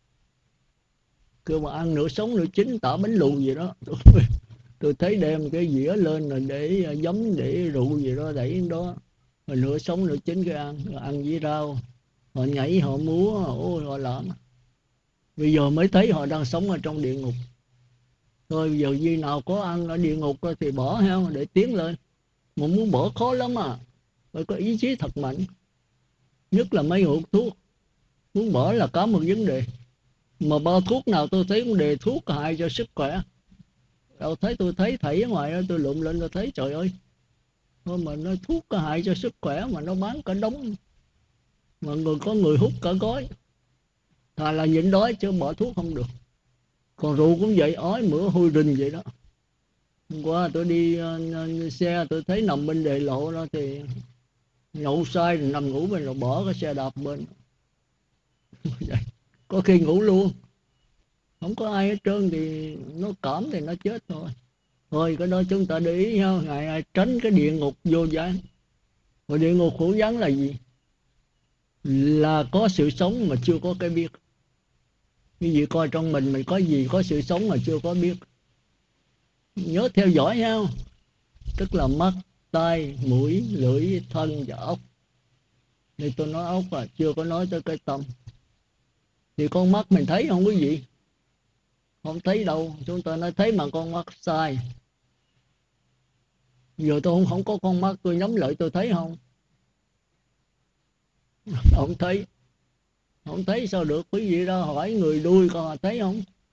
Kêu mà ăn nửa sống nửa chín, tả bánh lù gì đó. Tôi thấy đem cái dĩa lên rồi để giấm, để rượu gì đó đẩy đó, rồi nửa sống nửa chín cái ăn, rồi ăn với rau. Họ nhảy họ múa, ôi họ làm. Bây giờ mới thấy họ đang sống ở trong địa ngục. Thôi bây giờ khi nào có ăn ở địa ngục thì bỏ ha, để tiến lên. Mà muốn bỏ khó lắm à, phải có ý chí thật mạnh. Nhất là mấy hút thuốc, muốn bỏ là có một vấn đề. Mà bao thuốc nào tôi thấy cũng đề thuốc hại cho sức khỏe. Đâu thấy, tôi thấy thảy ở ngoài đó, tôi lụm lên tôi thấy trời ơi, thôi mà nó thuốc có hại cho sức khỏe mà nó bán cả đống, mà có người hút cả gói. Thà là nhịn đói chứ bỏ thuốc không được. Còn rượu cũng vậy, ói mửa hôi rình vậy đó. Hôm qua tôi đi xe, tôi thấy nằm bên đề lộ đó thì nhậu say rồi nằm ngủ bên, rồi bỏ cái xe đạp bên. Có khi ngủ luôn, không có ai hết trơn, thì nó cảm thì nó chết thôi. Thôi cái đó chúng ta để ý ha, ngày ai tránh cái địa ngục vô gián. Và địa ngục hữu gián là gì? Là có sự sống mà chưa có cái biết. Như vậy coi trong mình có gì có sự sống mà chưa có biết. Nhớ theo dõi nha, tức là mắt, tai, mũi, lưỡi, thân và ốc. Thì tôi nói ốc à, chưa có nói tới cái tâm. Thì con mắt mình thấy không quý vị? Không thấy đâu, chúng ta nói thấy mà con mắt sai. Giờ tôi không có con mắt, tôi nhắm lại tôi thấy không? Không thấy. Không thấy sao được, quý vị đó hỏi người đuôi coi thấy không?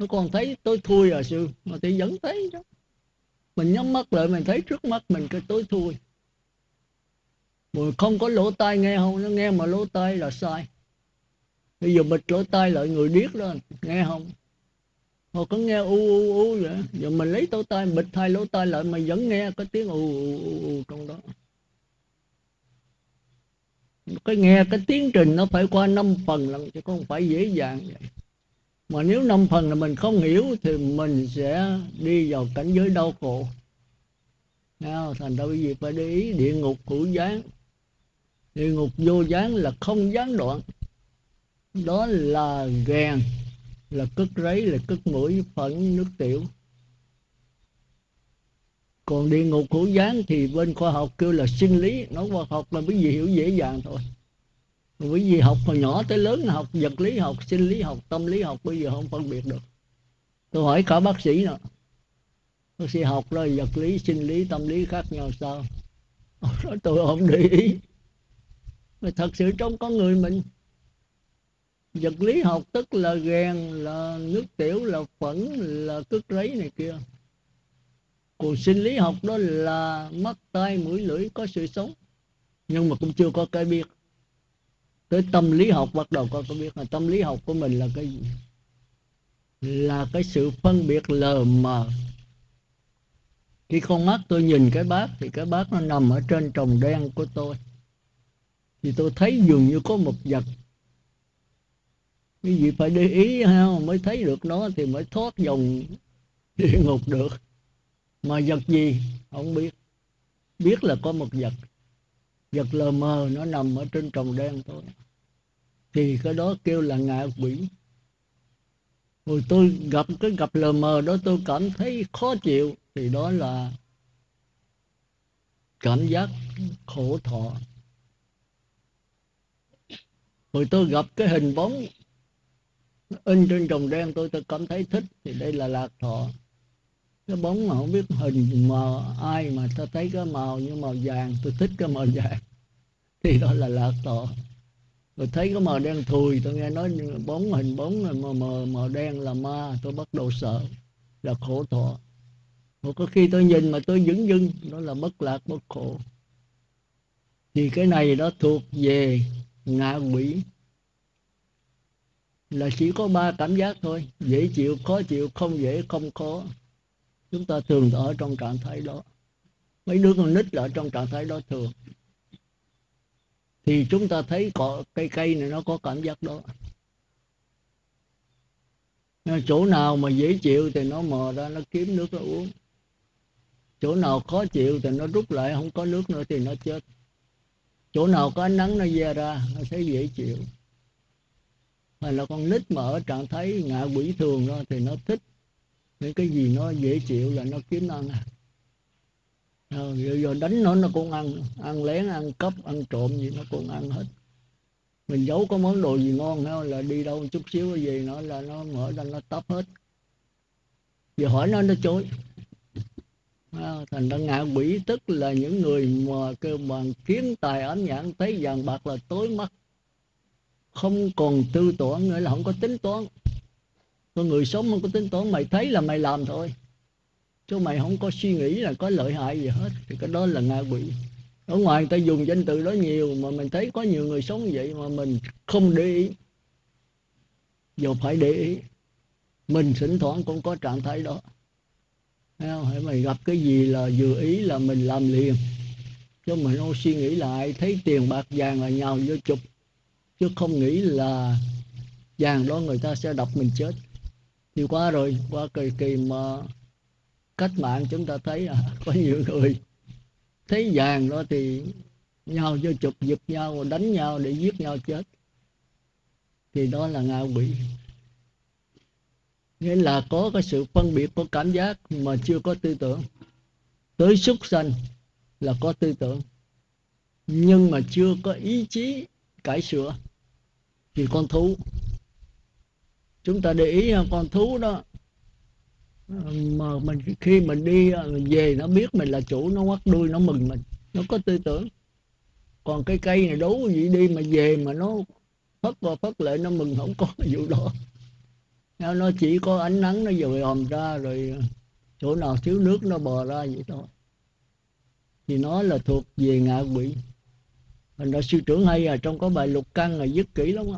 nó còn thấy tối thui à sư, mà thì vẫn thấy đó. Mình nhắm mắt lại mình thấy trước mắt mình cái tối thui. Rồi không có lỗ tai nghe không? Nó nghe mà lỗ tai là sai. Bây giờ bịt lỗ tai lại người điếc đó, nghe không? Họ có nghe u u u vậy. Giờ mình lấy lỗ tai bịt hai lỗ tai lại mà vẫn nghe cái tiếng u u u trong đó. Cái nghe cái tiến trình nó phải qua 5 phần lần chứ không phải dễ dàng vậy. Mà nếu 5 phần là mình không hiểu thì mình sẽ đi vào cảnh giới đau khổ. Thành ra quý vị phải để ý địa ngục hữu gián. Địa ngục vô gián là không gián đoạn. Đó là gèn, là cứt rấy, là cứt mũi, phẫn, nước tiểu. Còn địa ngục hữu gián thì bên khoa học kêu là sinh lý. Nói khoa học là quý vị hiểu dễ dàng thôi. Quý vị học hồi nhỏ tới lớn, học vật lý học, sinh lý học, tâm lý học, bây giờ không phân biệt được. Tôi hỏi cả bác sĩ nữa, bác sĩ học đó vật lý, sinh lý, tâm lý khác nhau sao? Tôi không để ý. Mà thật sự trong con người mình, vật lý học tức là gèn, là nước tiểu, là phẫn, là cứt rấy này kia. Còn sinh lý học đó là mắt, tai, mũi, lưỡi có sự sống, nhưng mà cũng chưa có cái biết. Tới tâm lý học bắt đầu có cái biết. Là tâm lý học của mình là cái gì? Là cái sự phân biệt lờ mờ. Khi con mắt tôi nhìn cái bát thì cái bát nó nằm ở trên tròng đen của tôi, thì tôi thấy dường như có một vật. Cái gì phải để ý ha, mới thấy được nó thì mới thoát dòng địa ngục được. Mà vật gì không biết. Biết là có một vật. Vật lờ mờ nó nằm ở trên tròng đen thôi. Thì cái đó kêu là ngạ quỷ. Rồi tôi gặp cái gặp lờ mờ đó tôi cảm thấy khó chịu, thì đó là cảm giác khổ thọ. Rồi tôi gặp cái hình bóng in trên tròng đen tôi cảm thấy thích, thì đây là lạc thọ. Cái bóng mà không biết hình mờ ai mà tôi thấy cái màu như màu vàng, tôi thích cái màu vàng, thì đó là lạc thọ. Rồi thấy cái màu đen thùi, tôi nghe nói bóng hình bóng màu đen là ma, tôi bắt đầu sợ, là khổ thọ. Rồi có khi tôi nhìn mà tôi dửng dưng, đó là bất lạc bất khổ. Thì cái này đó thuộc về ngạ quỷ, là chỉ có 3 cảm giác thôi: dễ chịu, khó chịu, không dễ, không khó. Chúng ta thường ở trong trạng thái đó. Mấy đứa con nít là ở trong trạng thái đó thường. Thì chúng ta thấy cây này nó có cảm giác đó. Chỗ nào mà dễ chịu thì nó mò ra nó kiếm nước nó uống. Chỗ nào khó chịu thì nó rút lại, không có nước nữa thì nó chết. Chỗ nào có ánh nắng nó ve ra, nó thấy dễ chịu. Hay là con nít mà ở trạng thái ngạ quỷ thường đó thì nó thích những cái gì nó dễ chịu là nó kiếm ăn. Giờ đánh nó cũng ăn lén, ăn cắp, ăn trộm gì nó cũng ăn hết. Mình giấu có món đồ gì ngon hay là đi đâu chút xíu cái gì nó là nó mở ra nó tấp hết. Giờ hỏi nó chối. Thành ra ngạ quỷ tức là những người mà kêu bằng kiến tài ám nhãn, thấy vàng bạc là tối mắt, không còn tư toán nữa, là không có tính toán. Con người sống không có tính toán, mày thấy là mày làm thôi, chứ mày không có suy nghĩ là có lợi hại gì hết. Thì cái đó là ngạ quỷ. Ở ngoài người ta dùng danh từ đó nhiều, mà mình thấy có nhiều người sống như vậy mà mình không để ý. Giờ phải để ý. Mình thỉnh thoảng cũng có trạng thái đó. Hãy mày gặp cái gì là vừa ý là mình làm liền, chứ mình không suy nghĩ là ai thấy tiền bạc vàng là nhào vô chụp, chứ không nghĩ là vàng đó người ta sẽ đập mình chết. Thì qua rồi, qua kỳ mà cách mạng chúng ta thấy có nhiều người thấy vàng đó thì nhau vô chụp, giật nhau, đánh nhau để giết nhau chết. Thì đó là ngạ quỷ. Nghĩa là có cái sự phân biệt của cảm giác mà chưa có tư tưởng. Tới súc sanh là có tư tưởng, nhưng mà chưa có ý chí cải sửa. Thì con thú, chúng ta để ý con thú đó, mà mình khi mình đi về nó biết mình là chủ, nó ngoắt đuôi nó mừng mình, nó có tư tưởng. Còn cái cây này đấu gì đi mà về mà nó phất qua phất lại nó mừng, không có vụ đó. Nó chỉ có ánh nắng nó dồi dòm ra, rồi chỗ nào thiếu nước nó bò ra vậy thôi. Thì nó là thuộc về ngạ quỷ. Thành ra sư trưởng hay trong có bài lục căn là viết kỹ lắm á.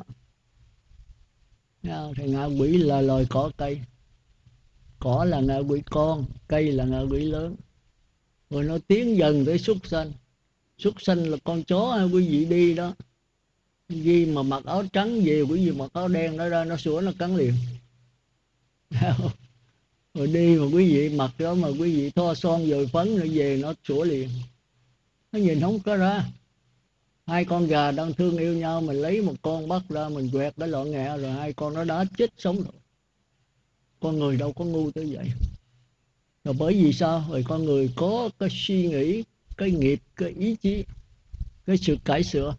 Thì ngạ quỷ là loài cỏ cây. Cỏ là ngạ quỷ con, cây là ngạ quỷ lớn. Rồi nó tiến dần tới súc sanh. Súc sanh là con chó quý vị đi đó, Ghi mà mặc áo trắng về, quý vị mặc áo đen nó ra nó sủa nó cắn liền. Rồi đi mà quý vị mặc đó mà quý vị thoa son rồi phấn nó về nó sủa liền. Nó nhìn không có ra. Hai con gà đang thương yêu nhau, mình lấy một con bắt ra mình quẹt cái lọ nghẹ, rồi hai con nó đá chết sống rồi. Con người đâu có ngu tới vậy. Rồi bởi vì sao? Rồi con người có cái suy nghĩ, cái nghiệp, cái ý chí, cái sự cải sửa.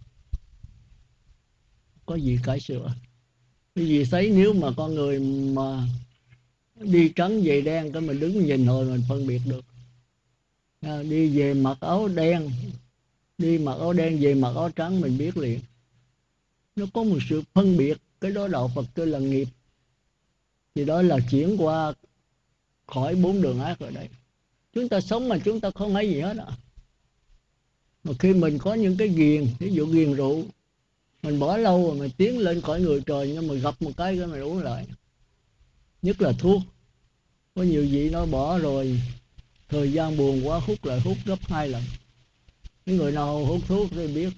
Có gì cải sửa? Cái gì thấy nếu mà con người mà đi trắng về đen, cái mình đứng nhìn hồi mình phân biệt được. Đi về mặc áo đen, đi mặc áo đen về mặc áo trắng mình biết liền. Nó có một sự phân biệt. Cái đó đạo Phật kêu là nghiệp. Thì đó là chuyển qua khỏi bốn đường ác rồi đấy. Chúng ta sống mà chúng ta không thấy gì hết. Mà khi mình có những cái ghiền, ví dụ ghiền rượu, mình bỏ lâu rồi mình tiến lên khỏi người trời, nhưng mà gặp một cái mình uống lại. Nhất là thuốc. Có nhiều vị nó bỏ rồi, thời gian buồn quá hút lại hút gấp 2 lần. Những người nào hút thuốc thì biết.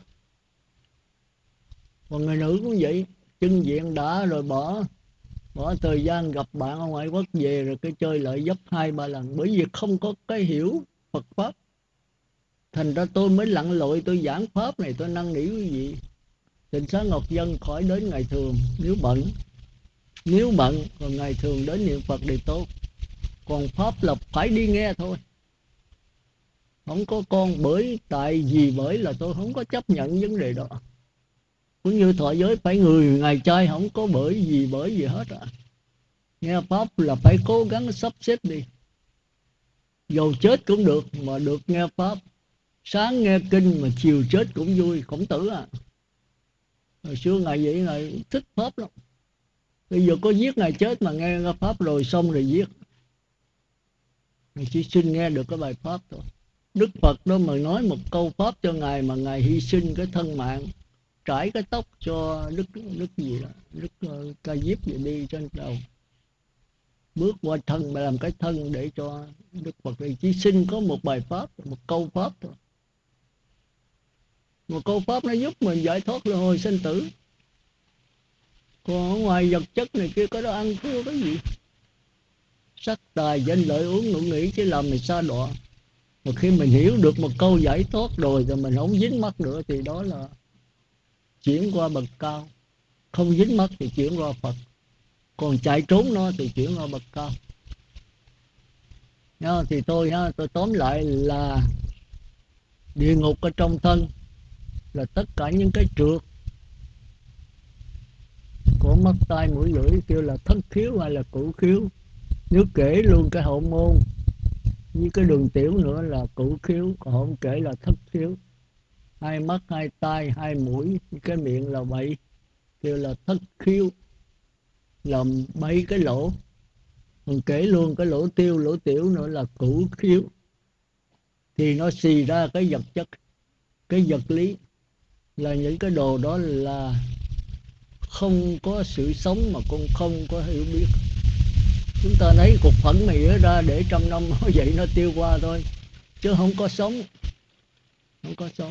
Còn người nữ cũng vậy, chân diện đã rồi bỏ thời gian gặp bạn ở ngoại quốc về rồi cái chơi lại gấp 2-3 lần. Bởi vì không có cái hiểu Phật Pháp. Thành ra tôi mới lặn lội tôi giảng Pháp này, tôi năn nỉ quý vị. Tịnh Xá Ngọc Dân khỏi đến ngày thường nếu bận còn ngày thường đến niệm Phật thì tốt. Còn Pháp là phải đi nghe thôi. Không có con bởi tại vì bởi là tôi không có chấp nhận vấn đề đó. Cũng như thọ giới phải người ngày trai, không có bởi gì hết Nghe Pháp là phải cố gắng sắp xếp đi. Dầu chết cũng được mà được nghe Pháp. Sáng nghe kinh mà chiều chết cũng vui. Khổng Tử hồi xưa ngài vậy, ngài thích Pháp lắm. Bây giờ có giết ngài chết mà nghe Pháp rồi xong rồi giết. Ngài chỉ xin nghe được cái bài Pháp thôi. Đức Phật đó mà nói một câu Pháp cho ngài mà ngài hy sinh cái thân mạng, trải cái tóc cho Đức gì đó, Đức Ca Diếp vậy đi trên đầu, bước qua thân mà làm cái thân để cho Đức Phật thì chỉ xin có một bài Pháp, một câu Pháp thôi. Một câu Pháp nó giúp mình giải thoát luân hồi sinh tử. Còn ở ngoài vật chất này kia có đó ăn thua cái gì. Sắc tài danh lợi uống ngủ nghỉ chỉ làm mình xa đọa. Mà khi mình hiểu được một câu giải thoát rồi mình không dính mắc nữa thì đó là chuyển qua bậc cao. Không dính mắc thì chuyển qua Phật. Còn chạy trốn nó thì chuyển qua bậc cao. Thì tôi tóm lại là địa ngục ở trong thân là tất cả những cái trượt của mắt tai mũi lưỡi, kêu là thất khiếu hay là cửu khiếu. Nếu kể luôn cái hậu môn với cái đường tiểu nữa là cửu khiếu, còn không kể là thất khiếu. Hai mắt, hai tai, hai mũi, cái miệng là 7, kêu là thất khiếu, làm 7 cái lỗ. Còn kể luôn cái lỗ tiêu, lỗ tiểu nữa là cửu khiếu. Thì nó xì ra cái vật chất, cái vật lý, là những cái đồ đó là không có sự sống mà cũng không có hiểu biết. Chúng ta lấy cục phấn mì ra để 100 năm vậy nó tiêu qua thôi, chứ không có sống. Không có sống.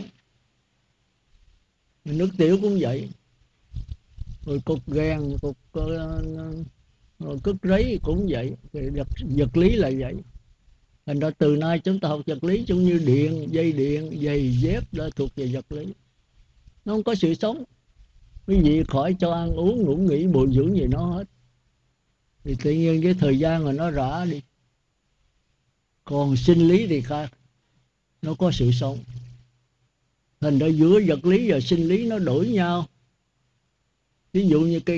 Nước tiểu cũng vậy. Rồi cục gèn, cục cứt rấy cũng vậy. Vật lý là vậy. Thành ra từ nay chúng ta học vật lý giống như điện, giày dép đó thuộc về vật lý. Nó không có sự sống. Quý vị khỏi cho ăn uống ngủ nghỉ bồi dưỡng gì nó hết, thì tự nhiên cái thời gian mà nó rã đi. Còn sinh lý thì khác, nó có sự sống. Thành ra giữa vật lý và sinh lý nó đổi nhau. Ví dụ như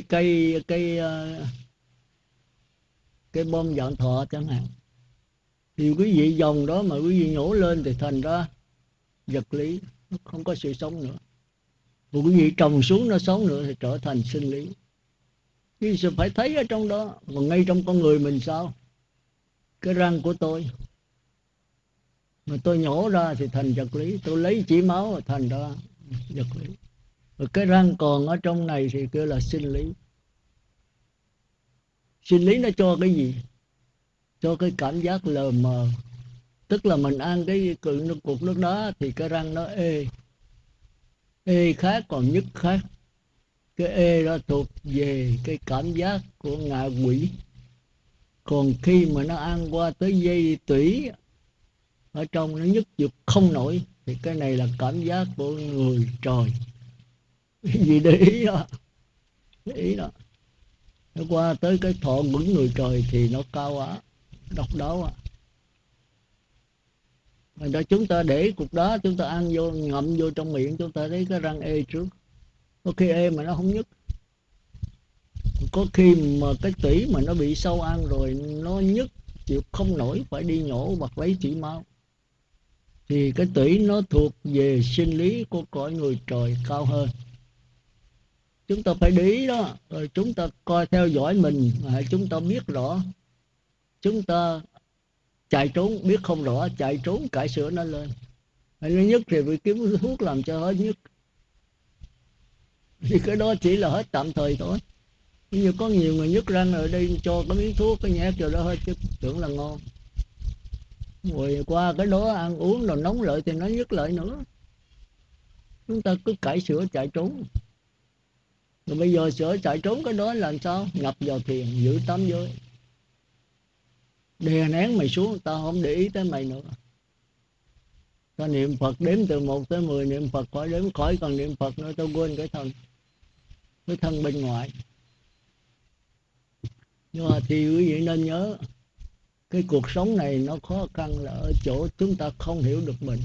cái bom dạng thọ chẳng hạn, thì quý vị dòng đó mà quý vị nhổ lên thì thành ra vật lý, nó không có sự sống nữa. Và quý vị trồng xuống nó sống nữa thì trở thành sinh lý. Thì sự phải thấy ở trong đó. Còn ngay trong con người mình sao? Cái răng của tôi mà tôi nhổ ra thì thành vật lý, tôi lấy chỉ máu rồi thành ra vật lý. Rồi cái răng còn ở trong này thì kêu là sinh lý. Sinh lý nó cho cái gì? Cho cái cảm giác lờ mờ. Tức là mình ăn cái cục nước đá thì cái răng nó ê. Ê khác còn nhức khác. Cái ê đó thuộc về cái cảm giác của ngạ quỷ. Còn khi mà nó ăn qua tới dây tủy ở trong nó nhức giật không nổi thì cái này là cảm giác của người trời. Vì để ý đó, để ý đó. Nó qua tới cái thọ ngữ người trời thì nó cao quá, độc đáo quá. Rồi đó chúng ta để cục đá chúng ta ăn vô, ngậm vô trong miệng, chúng ta thấy cái răng ê trước. Có khi ê mà nó không nhức. Có khi mà cái tủy mà nó bị sâu ăn rồi nó nhức chịu không nổi, phải đi nhổ hoặc lấy chỉ máu. Thì cái tủy nó thuộc về sinh lý của cõi người trời cao hơn. Chúng ta phải để ý đó. Rồi chúng ta coi theo dõi mình mà chúng ta biết rõ. Chúng ta chạy trốn biết không rõ, chạy trốn cải sửa nó lên. Nó nhức thì phải kiếm thuốc làm cho hết nhức. Thì cái đó chỉ là hết tạm thời thôi. Nhưng có nhiều người nhức răng ở đây cho cái miếng thuốc cái nhét cho đó hết chứ tưởng là ngon. Rồi qua cái đó ăn uống rồi nóng lợi thì nó nhức lại nữa. Chúng ta cứ cải sửa chạy trốn. Rồi bây giờ sửa chạy trốn cái đó làm sao? Nhập vào thiền, giữ tám giới. Đè nén mày xuống, tao không để ý tới mày nữa. Tao niệm Phật đếm từ 1 tới 10, niệm Phật khỏi đếm, khỏi còn niệm Phật nữa, tao quên cái thân bên ngoài. Nhưng mà thì quý vị nên nhớ, cái cuộc sống này nó khó khăn là ở chỗ chúng ta không hiểu được mình.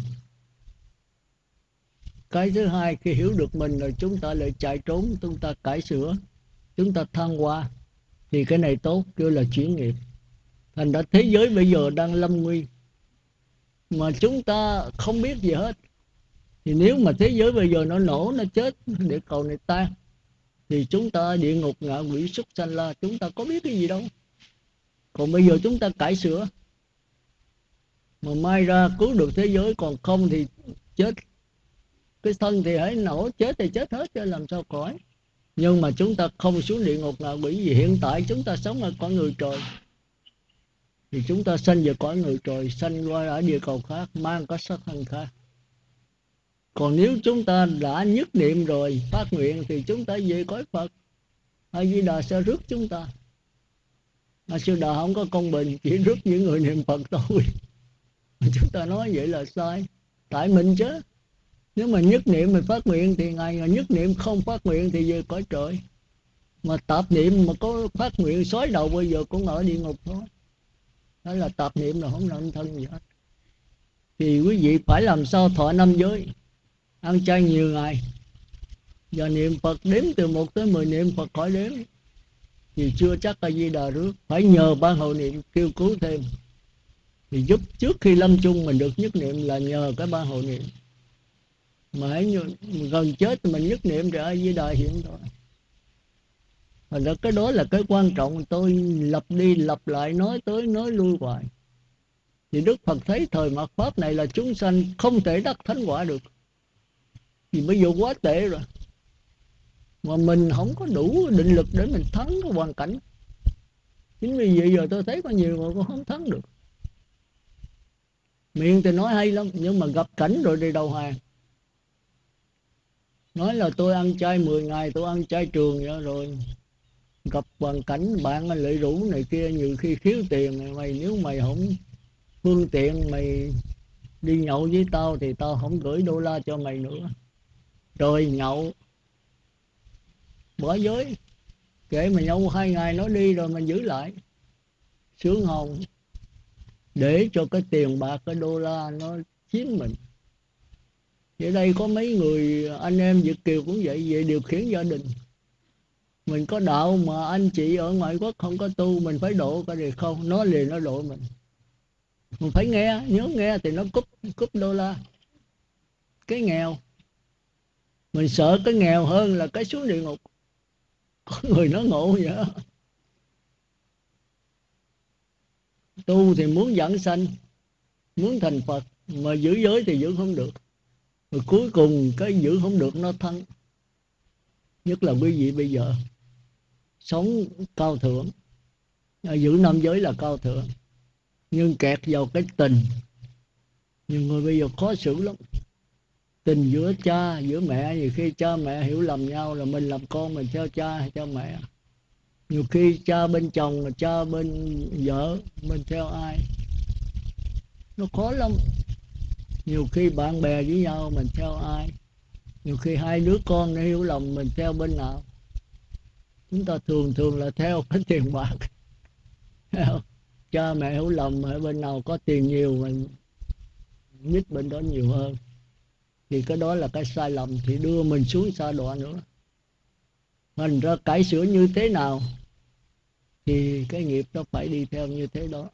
Cái thứ hai, khi hiểu được mình rồi chúng ta lại chạy trốn, chúng ta cải sửa, chúng ta thăng hoa. Thì cái này tốt, kêu là chuyển nghiệp. Thành ra thế giới bây giờ đang lâm nguy, mà chúng ta không biết gì hết. Thì nếu mà thế giới bây giờ nó nổ, nó chết, địa cầu này tan, thì chúng ta địa ngục ngạ quỷ súc sanh la, chúng ta có biết cái gì đâu. Còn bây giờ chúng ta cải sửa, mà mai ra cứu được thế giới, còn không thì chết. Cái thân thì hãy nổ, chết thì chết hết chứ làm sao khỏi. Nhưng mà chúng ta không xuống địa ngục ngạ quỷ, vì hiện tại chúng ta sống ở cõi người trời. Thì chúng ta sanh về cõi người trời, sanh qua ở địa cầu khác, mang có sắc thân khác. Còn nếu chúng ta đã nhất niệm rồi, phát nguyện, thì chúng ta về cõi Phật. A Di Đà sẽ rước chúng ta. A Di Đà không có công bình, chỉ rước những người niệm Phật thôi. Chúng ta nói vậy là sai. Tại mình chứ. Nếu mà nhất niệm mình phát nguyện thì Ngài nhất niệm, không phát nguyện thì về cõi trời. Mà tạp niệm mà có phát nguyện xói đầu bây giờ cũng ở địa ngục thôi. Đó là tạp niệm là không làm thân gì hết. Thì quý vị phải làm sao thọ 5 giới, ăn chay nhiều ngày, và niệm Phật đếm từ 1 tới 10, niệm Phật khỏi đếm. Thì chưa chắc A Di Đà rước, phải nhờ ban hộ niệm kêu cứu thêm. Thì giúp trước khi lâm chung mình được nhất niệm là nhờ cái ban hộ niệm. Mà hãy gần chết thì mình nhất niệm rồi A Di Đà hiện thôi. Thành ra cái đó là cái quan trọng, tôi lặp đi lặp lại, nói tới nói lui hoài. Thì Đức Phật thấy thời mạt Pháp này là chúng sanh không thể đắc thánh quả được. Vì bây giờ quá tệ rồi. Mà mình không có đủ định lực để mình thắng cái hoàn cảnh. Chính vì vậy giờ tôi thấy có nhiều người cũng không thắng được. Miệng thì nói hay lắm, nhưng mà gặp cảnh rồi đi đầu hàng. Nói là tôi ăn chay 10 ngày, tôi ăn chay trường vậy rồi. Gặp hoàn cảnh bạn lợi rủ này kia, nhiều khi thiếu tiền, mày nếu mày không phương tiện mày đi nhậu với tao thì tao không gửi đô la cho mày nữa. Rồi nhậu, bỏ giới, kệ mà nhậu 2 ngày nó đi rồi mình giữ lại. Sướng hồn, để cho cái tiền bạc, cái đô la nó chiếm mình. Ở đây có mấy người anh em Việt kiều cũng vậy, về điều khiển gia đình. Mình có đạo mà anh chị ở ngoại quốc không có tu, mình phải độ cái gì không, nó liền nó độ mình. Mình phải nghe, nhớ nghe thì nó cúp đô la. Cái nghèo, mình sợ cái nghèo hơn là cái xuống địa ngục. Có người nó ngộ vậy đó. Tu thì muốn giảng sanh, muốn thành Phật, mà giữ giới thì giữ không được, rồi cuối cùng cái giữ không được nó thân. Nhất là quý vị bây giờ sống cao thượng, giữ năm giới là cao thượng, nhưng kẹt vào cái tình. Nhiều người bây giờ khó xử lắm. Tình giữa cha giữa mẹ, nhiều khi cha mẹ hiểu lầm nhau, là mình làm con mình theo cha hay theo mẹ. Nhiều khi cha bên chồng mà cha bên vợ, mình theo ai, nó khó lắm. Nhiều khi bạn bè với nhau mình theo ai, nhiều khi hai đứa con nó hiểu lầm mình theo bên nào. Chúng ta thường thường là theo cái tiền bạc. Cha mẹ hiểu lầm ở bên nào có tiền nhiều mình nhích bên đó nhiều hơn, thì cái đó là cái sai lầm, thì đưa mình xuống sa đọa nữa. Thành ra cải sửa như thế nào thì cái nghiệp nó phải đi theo như thế đó.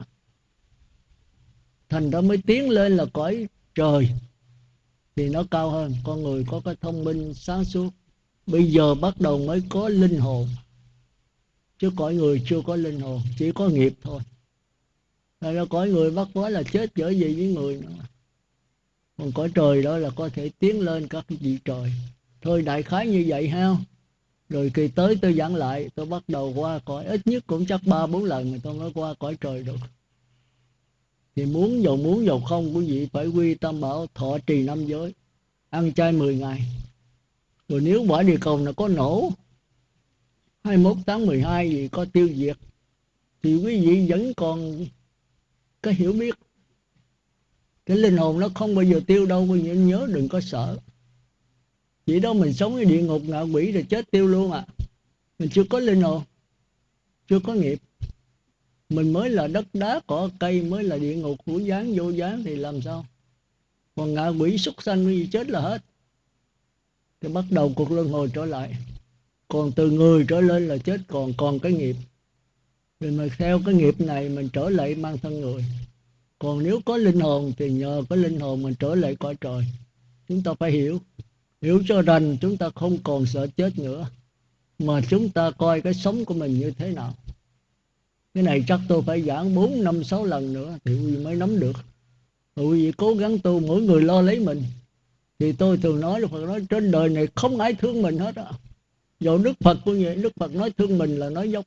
Thành ra mới tiến lên là cõi trời, thì nó cao hơn. Con người có cái thông minh sáng suốt, bây giờ bắt đầu mới có linh hồn, chứ cõi người chưa có linh hồn, chỉ có nghiệp thôi. Thành ra cõi người bắt quá là chết dở gì với người nữa. Còn cõi trời đó là có thể tiến lên các vị trời. Thôi đại khái như vậy ha. Rồi kỳ tới tôi giảng lại, tôi bắt đầu qua cõi, ít nhất cũng chắc 3-4 lần người tôi mới qua cõi trời được. Thì muốn dầu không, quý vị phải quy tam bảo, thọ trì 5 giới, ăn chay 10 ngày. Rồi nếu quả địa cầu là có nổ 21 tháng 12 gì có tiêu diệt, thì quý vị vẫn còn cái hiểu biết. Cái linh hồn nó không bao giờ tiêu đâu, quý vị nhớ đừng có sợ. Chỉ đó mình sống ở địa ngục ngạ quỷ rồi chết tiêu luôn à. Mình chưa có linh hồn, chưa có nghiệp. Mình mới là đất đá cỏ cây, mới là địa ngục hữu gián vô gián thì làm sao. Còn ngạ quỷ súc sanh quý vị chết là hết, thì bắt đầu cuộc luân hồi trở lại. Còn từ người trở lên là chết, còn cái nghiệp. Rồi mà theo cái nghiệp này mình trở lại mang thân người. Còn nếu có linh hồn thì nhờ cái linh hồn mình trở lại cõi trời. Chúng ta phải hiểu cho rành, chúng ta không còn sợ chết nữa, mà chúng ta coi cái sống của mình như thế nào. Cái này chắc tôi phải giảng 4, 5, 6 lần nữa thì quý vị mới nắm được. Rồi quý vị cố gắng tu, mỗi người lo lấy mình. Thì tôi thường nói là Phật nói trên đời này không ai thương mình hết á. Dù Đức Phật cũng vậy, Đức Phật nói thương mình là nói dốc.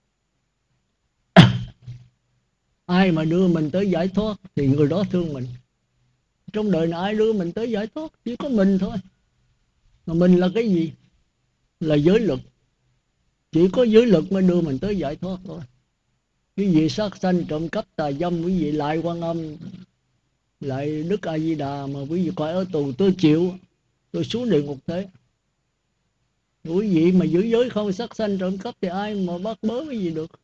Ai mà đưa mình tới giải thoát thì người đó thương mình. Trong đời này ai đưa mình tới giải thoát? Chỉ có mình thôi. Mà mình là cái gì? Là giới luật. Chỉ có giới luật mới đưa mình tới giải thoát thôi. Quý vị sát sanh trộm cắp tà dâm, quý vị lại Quan Âm, lại Đức A Di Đà, mà quý vị coi ở tù tôi chịu, tôi xuống địa ngục thế. Quý vị mà giữ giới không sát sanh trộm cắp thì ai mà bắt bớ cái gì được.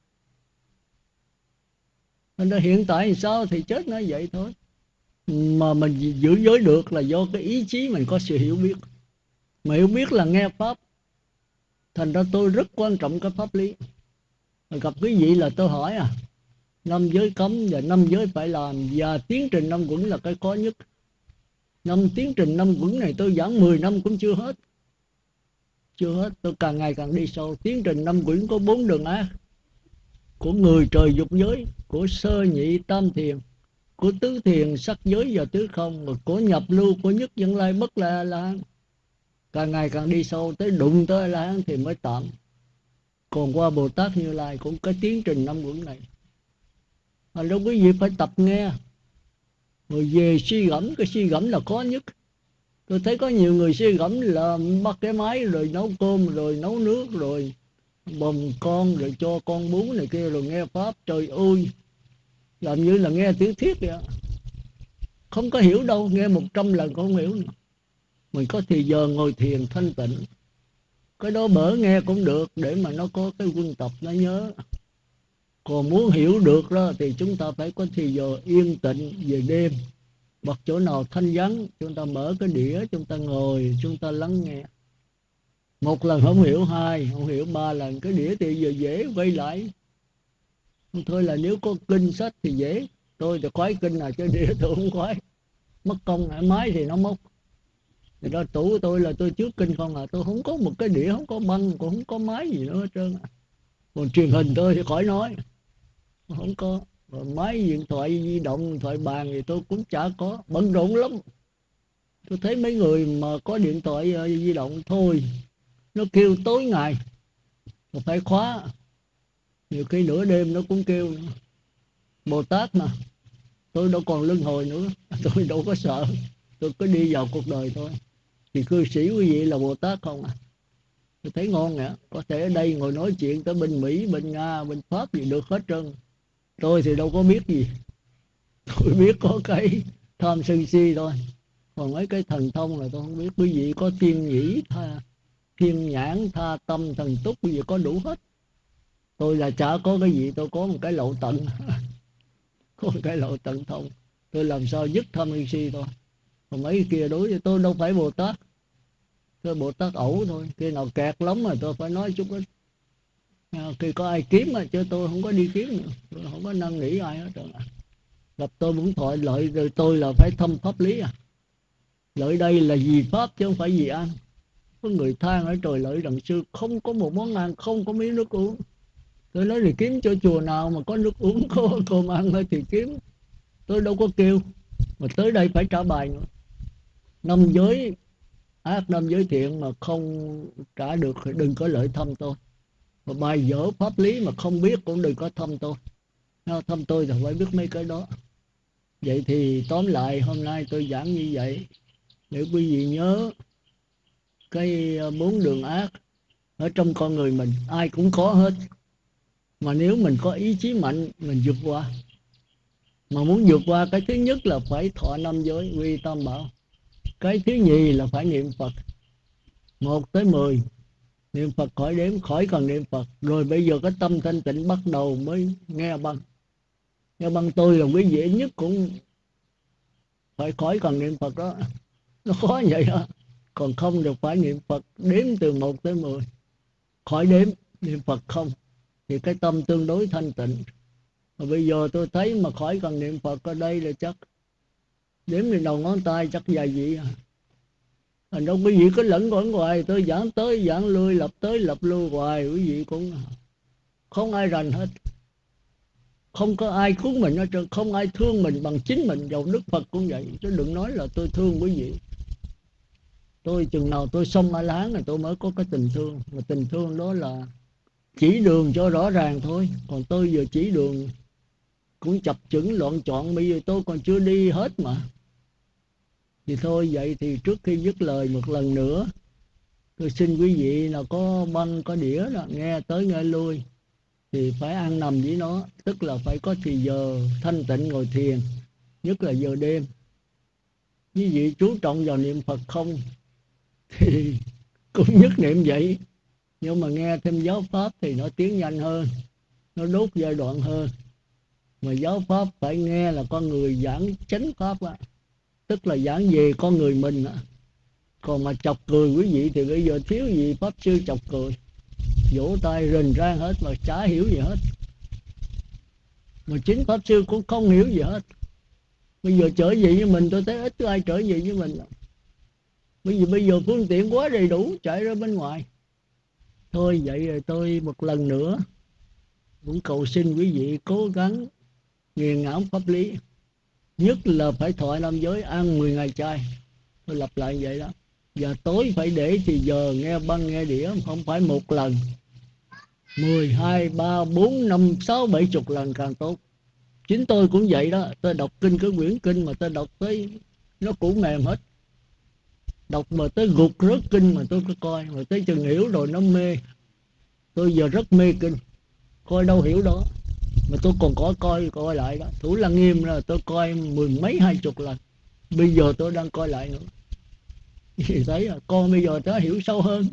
Nên ra hiện tại thì sao thì chết nó vậy thôi. Mà mình giữ giới được là do cái ý chí mình có sự hiểu biết. Mà hiểu biết là nghe Pháp. Thành ra tôi rất quan trọng cái pháp lý. Gặp quý vị là tôi hỏi 5 giới cấm và 5 giới phải làm, và tiến trình 5 quẩn là cái khó nhất. Tiến trình 5 quẩn này tôi giảng 10 năm cũng chưa hết. Chưa hết, tôi càng ngày càng đi sâu. Tiến trình 5 quẩn có 4 đường ác. Của người trời dục giới, của sơ nhị tam thiền, của tứ thiền sắc giới và tứ không, rồi của nhập lưu, của nhất dẫn lai bất la la. Càng ngày càng đi sâu, tới đụng tới la thì mới tạm. Còn qua Bồ Tát Như Lai cũng có tiến trình 5 quẩn này. Thành ra quý vị phải tập nghe. Rồi về suy gẫm, cái suy gẫm là khó nhất. Tôi thấy có nhiều người suy gẫm là bắt cái máy rồi nấu cơm, rồi nấu nước, rồi bồng con, rồi cho con bú này kia, rồi nghe Pháp. Trời ơi, làm như là nghe tiểu thuyết vậy. Không có hiểu đâu, nghe 100 lần cũng không hiểu nữa. Mình có thì giờ ngồi thiền thanh tịnh, cái đó bở nghe cũng được, để mà nó có cái quân tập nó nhớ. Còn muốn hiểu được đó thì chúng ta phải có thì giờ yên tịnh về đêm, hoặc chỗ nào thanh vắng, chúng ta mở cái đĩa, chúng ta ngồi, chúng ta lắng nghe. Một lần không hiểu, hai không hiểu, 3 lần cái đĩa thì giờ dễ quay lại. Thôi là nếu có kinh sách thì dễ, tôi thì khoái kinh nào chứ đĩa tôi không khoái. Mất công máy thì nó móc. Thì đó tủ của tôi là tôi trước kinh không à, tôi không có một cái đĩa, không có băng, cũng không có máy gì nữa hết trơn. Còn truyền hình tôi thì khỏi nói, không có. Rồi máy điện thoại di động, điện thoại bàn thì tôi cũng chả có, bận rộn lắm. Tôi thấy mấy người mà có điện thoại di động thôi, nó kêu tối ngày mà phải khóa, nhiều khi nửa đêm nó cũng kêu nữa. Bồ Tát mà, tôi đâu còn luân hồi nữa, tôi đâu có sợ, tôi cứ đi vào cuộc đời thôi. Thì cư sĩ quý vị là Bồ Tát không à? Tôi thấy ngon nè, có thể ở đây ngồi nói chuyện tới bên Mỹ, bên Nga, bên Pháp gì được hết trơn. Tôi thì đâu có biết gì, tôi biết có cái tham sân si thôi. Còn mấy cái thần thông là tôi không biết. Quý vị có thiên nhĩ, thiên nhãn, tha tâm, thần túc, quý vị có đủ hết. Tôi là chả có cái gì, tôi có một cái lậu tận. Có một cái lậu tận thông, tôi làm sao dứt tham sân si thôi. Còn mấy cái kia đối với tôi đâu phải Bồ Tát, tôi Bồ Tát ẩu thôi. Khi nào kẹt lắm mà tôi phải nói chút ít. Khi có ai kiếm mà chứ tôi không có đi kiếm nữa, tôi không có năn nỉ ai hết rồi. Gặp tôi muốn thoại lợi rồi, tôi là phải thâm pháp lý à. Lợi đây là vì pháp chứ không phải vì ăn. Có người than ở trời lợi đằng xưa không có một món ăn, không có miếng nước uống. Tôi nói thì kiếm cho chùa nào mà có nước uống, có cơm ăn thì kiếm. Tôi đâu có kêu, mà tới đây phải trả bài nữa. Năm giới ác, năm giới thiện mà không trả được thì đừng có lợi thăm tôi. Mà bài dở pháp lý mà không biết cũng đừng có thăm tôi. Thăm tôi thì phải biết mấy cái đó. Vậy thì tóm lại hôm nay tôi giảng như vậy để quý vị nhớ cái bốn đường ác ở trong con người mình, ai cũng có hết. Mà nếu mình có ý chí mạnh, mình vượt qua. Mà muốn vượt qua, cái thứ nhất là phải thọ năm giới quy tam bảo. Cái thứ nhì là phải niệm Phật 1 tới 10. Niệm Phật khỏi đếm, khỏi cần niệm Phật. Rồi bây giờ cái tâm thanh tịnh bắt đầu mới nghe băng. Nghe băng tôi là quý vị nhất cũng phải khỏi cần niệm Phật đó. Nó khó vậy đó. Còn không được phải niệm Phật đếm từ 1 tới 10. Khỏi đếm, niệm Phật không. Thì cái tâm tương đối thanh tịnh. Mà bây giờ tôi thấy mà khỏi cần niệm Phật ở đây là chắc đếm lên đầu ngón tay chắc vài vị à. Thành đâu quý vị cứ lẫn quẩn hoài, tôi giảng tới giảng lui, lập tới lập lui hoài, quý vị cũng không ai rành hết. Không có ai cứu mình hết trơn, không ai thương mình bằng chính mình. Dầu Đức Phật cũng vậy, chứ đừng nói là tôi thương quý vị. Tôi chừng nào tôi xong A-la-hán thì tôi mới có cái tình thương. Mà tình thương đó là chỉ đường cho rõ ràng thôi. Còn tôi giờ chỉ đường cũng chập chững loạn trọn, bây giờ tôi còn chưa đi hết mà. Thì thôi vậy thì trước khi dứt lời một lần nữa, tôi xin quý vị nào có băng có đĩa đó, nghe tới nghe lui thì phải ăn nằm với nó. Tức là phải có thì giờ thanh tịnh ngồi thiền, nhất là giờ đêm. Quý vị chú trọng vào niệm Phật không thì cũng nhất niệm vậy. Nhưng mà nghe thêm giáo pháp thì nó tiến nhanh hơn, nó đốt giai đoạn hơn. Mà giáo pháp phải nghe là con người giảng chánh pháp á, tức là giảng về con người mình á. Còn mà chọc cười quý vị thì bây giờ thiếu gì pháp sư chọc cười, vỗ tay rình rang hết mà chả hiểu gì hết. Mà chính pháp sư cũng không hiểu gì hết. Bây giờ trở về với mình tôi thấy ít ai trở về với mình. Bây giờ phương tiện quá đầy đủ, chạy ra bên ngoài. Thôi vậy rồi tôi một lần nữa cũng cầu xin quý vị cố gắng nghiền ngẫm pháp lý. Nhất là phải thọ năm giới, ăn 10 ngày chay. Tôi lặp lại vậy đó. Và tối phải để thì giờ nghe băng nghe đĩa, không phải một lần, 10, 2, 3, 4, 5, 6, 70 lần càng tốt. Chính tôi cũng vậy đó. Tôi đọc kinh, cái quyển kinh mà tôi đọc tới nó cũng mềm hết. Đọc mà tới gục rớt kinh mà tôi cứ coi, mà tới chừng hiểu rồi nó mê. Tôi giờ rất mê kinh, coi đâu hiểu đó. Mà tôi còn có coi lại đó. Thủ Lăng Nghiêm là tôi coi 10 mấy 20 lần. Bây giờ tôi đang coi lại nữa. Thì thấy là con bây giờ nó hiểu sâu hơn.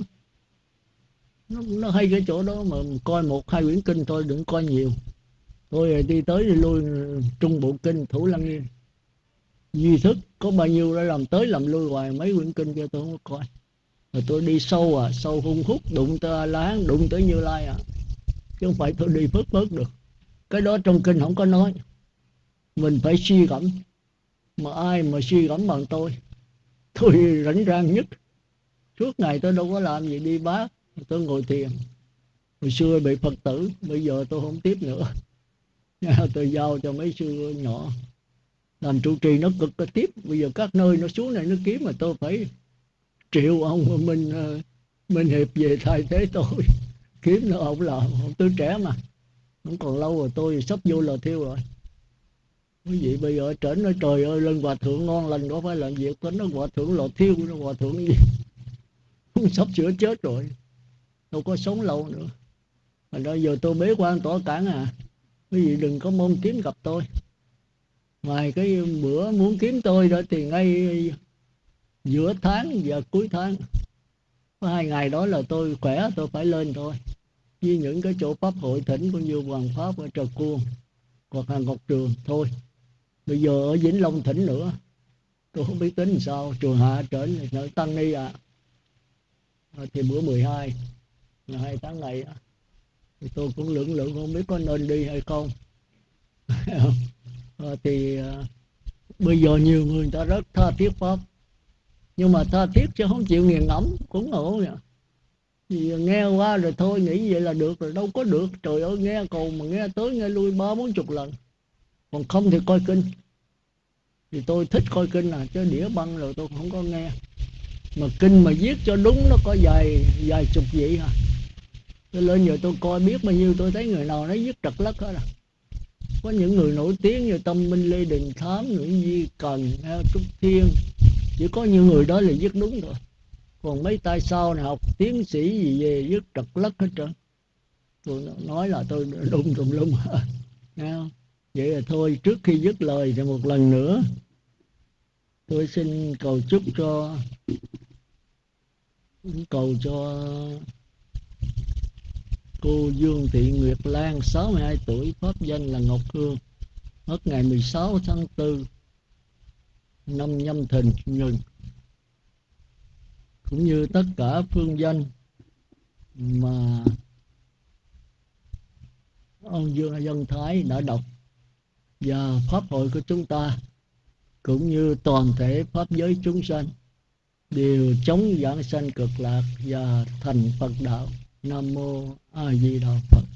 Nó hay cái chỗ đó mà coi 1, 2 quyển kinh thôi, đừng coi nhiều. Tôi đi tới đi lui trung bộ kinh Thủ Lăng Nghiêm. Duy thức có bao nhiêu đã làm tới làm lui hoài, mấy quyển kinh kia tôi không có coi. Rồi tôi đi sâu sâu hung hút, đụng tới A-la-hán, đụng tới Như Lai chứ không phải tôi đi phớt được. Cái đó trong kinh không có nói. Mình phải suy gẫm. Mà ai mà suy gẫm bằng tôi? Tôi rảnh rang nhất. Suốt ngày tôi đâu có làm gì, đi bác, tôi ngồi thiền. Hồi xưa bị Phật tử, bây giờ tôi không tiếp nữa. Tôi giao cho mấy sư nhỏ làm trụ trì, nó cực cái tiếp. Bây giờ các nơi nó xuống này nó kiếm, mà tôi phải triệu ông mà mình Hiệp về thay thế tôi. Kiếm nó ông làm, ông tôi trẻ mà, không còn lâu rồi, tôi sắp vô lò thiêu rồi. Quý vị bây giờ ở trển nói trời ơi, lên hòa thượng ngon lành có phải làm việc, có nó hòa thượng lò thiêu, nó hòa thượng gì. Sắp sửa chết rồi, đâu có sống lâu nữa. Thành ra giờ tôi bế quan tỏa cản à. Quý vị đừng có mong kiếm gặp tôi. Ngoài cái bữa muốn kiếm tôi đó thì ngay giữa tháng và cuối tháng, có 2 ngày đó là tôi khỏe, tôi phải lên thôi. Với những cái chỗ pháp hội thỉnh cũng như Hoàng Pháp ở Trà Cuông hoặc là Ngọc Trường thôi. Bây giờ ở Vĩnh Long thỉnh nữa, tôi không biết tính sao. Trường Hạ trển nợ Tăng Ni thì bữa 12 là 2 tháng này thì tôi cũng lưỡng lự không biết có nên đi hay không. Bây giờ nhiều người ta rất tha thiết pháp, nhưng mà tha thiết chứ không chịu nghiền ngẫm cũng ngộ vậy. Vì nghe qua rồi thôi, nghĩ vậy là được rồi, đâu có được. Trời ơi, nghe cầu mà nghe tới nghe lui 30-40 lần. Còn không thì coi kinh, thì tôi thích coi kinh chứ đĩa băng rồi tôi không có nghe. Mà kinh mà viết cho đúng nó có vài chục vị hả. Tôi lên giờ tôi coi biết bao nhiêu, tôi thấy người nào nó viết trật lất hết. Có những người nổi tiếng như Tâm Minh, Lê Đình Thám, Nguyễn Di Cần, Trúc Thiên, chỉ có những người đó là viết đúng rồi. Còn mấy tay sau này học tiến sĩ gì về viết trật lất hết trơn. Tôi nói là tôi đụng tùm lum. Vậy là thôi, trước khi dứt lời thì một lần nữa tôi xin cầu chúc cho cô Dương Thị Nguyệt Lan, 62 tuổi, pháp danh là Ngọc Hương, mất ngày 16 tháng 4 năm Nhâm Thìn Nhừng, cũng như tất cả phương danh mà ông Dương Dân Thái đã đọc, và pháp hội của chúng ta cũng như toàn thể pháp giới chúng sanh đều chống giảng sanh cực lạc và thành Phật đạo. Nam mô A Di Đà Phật.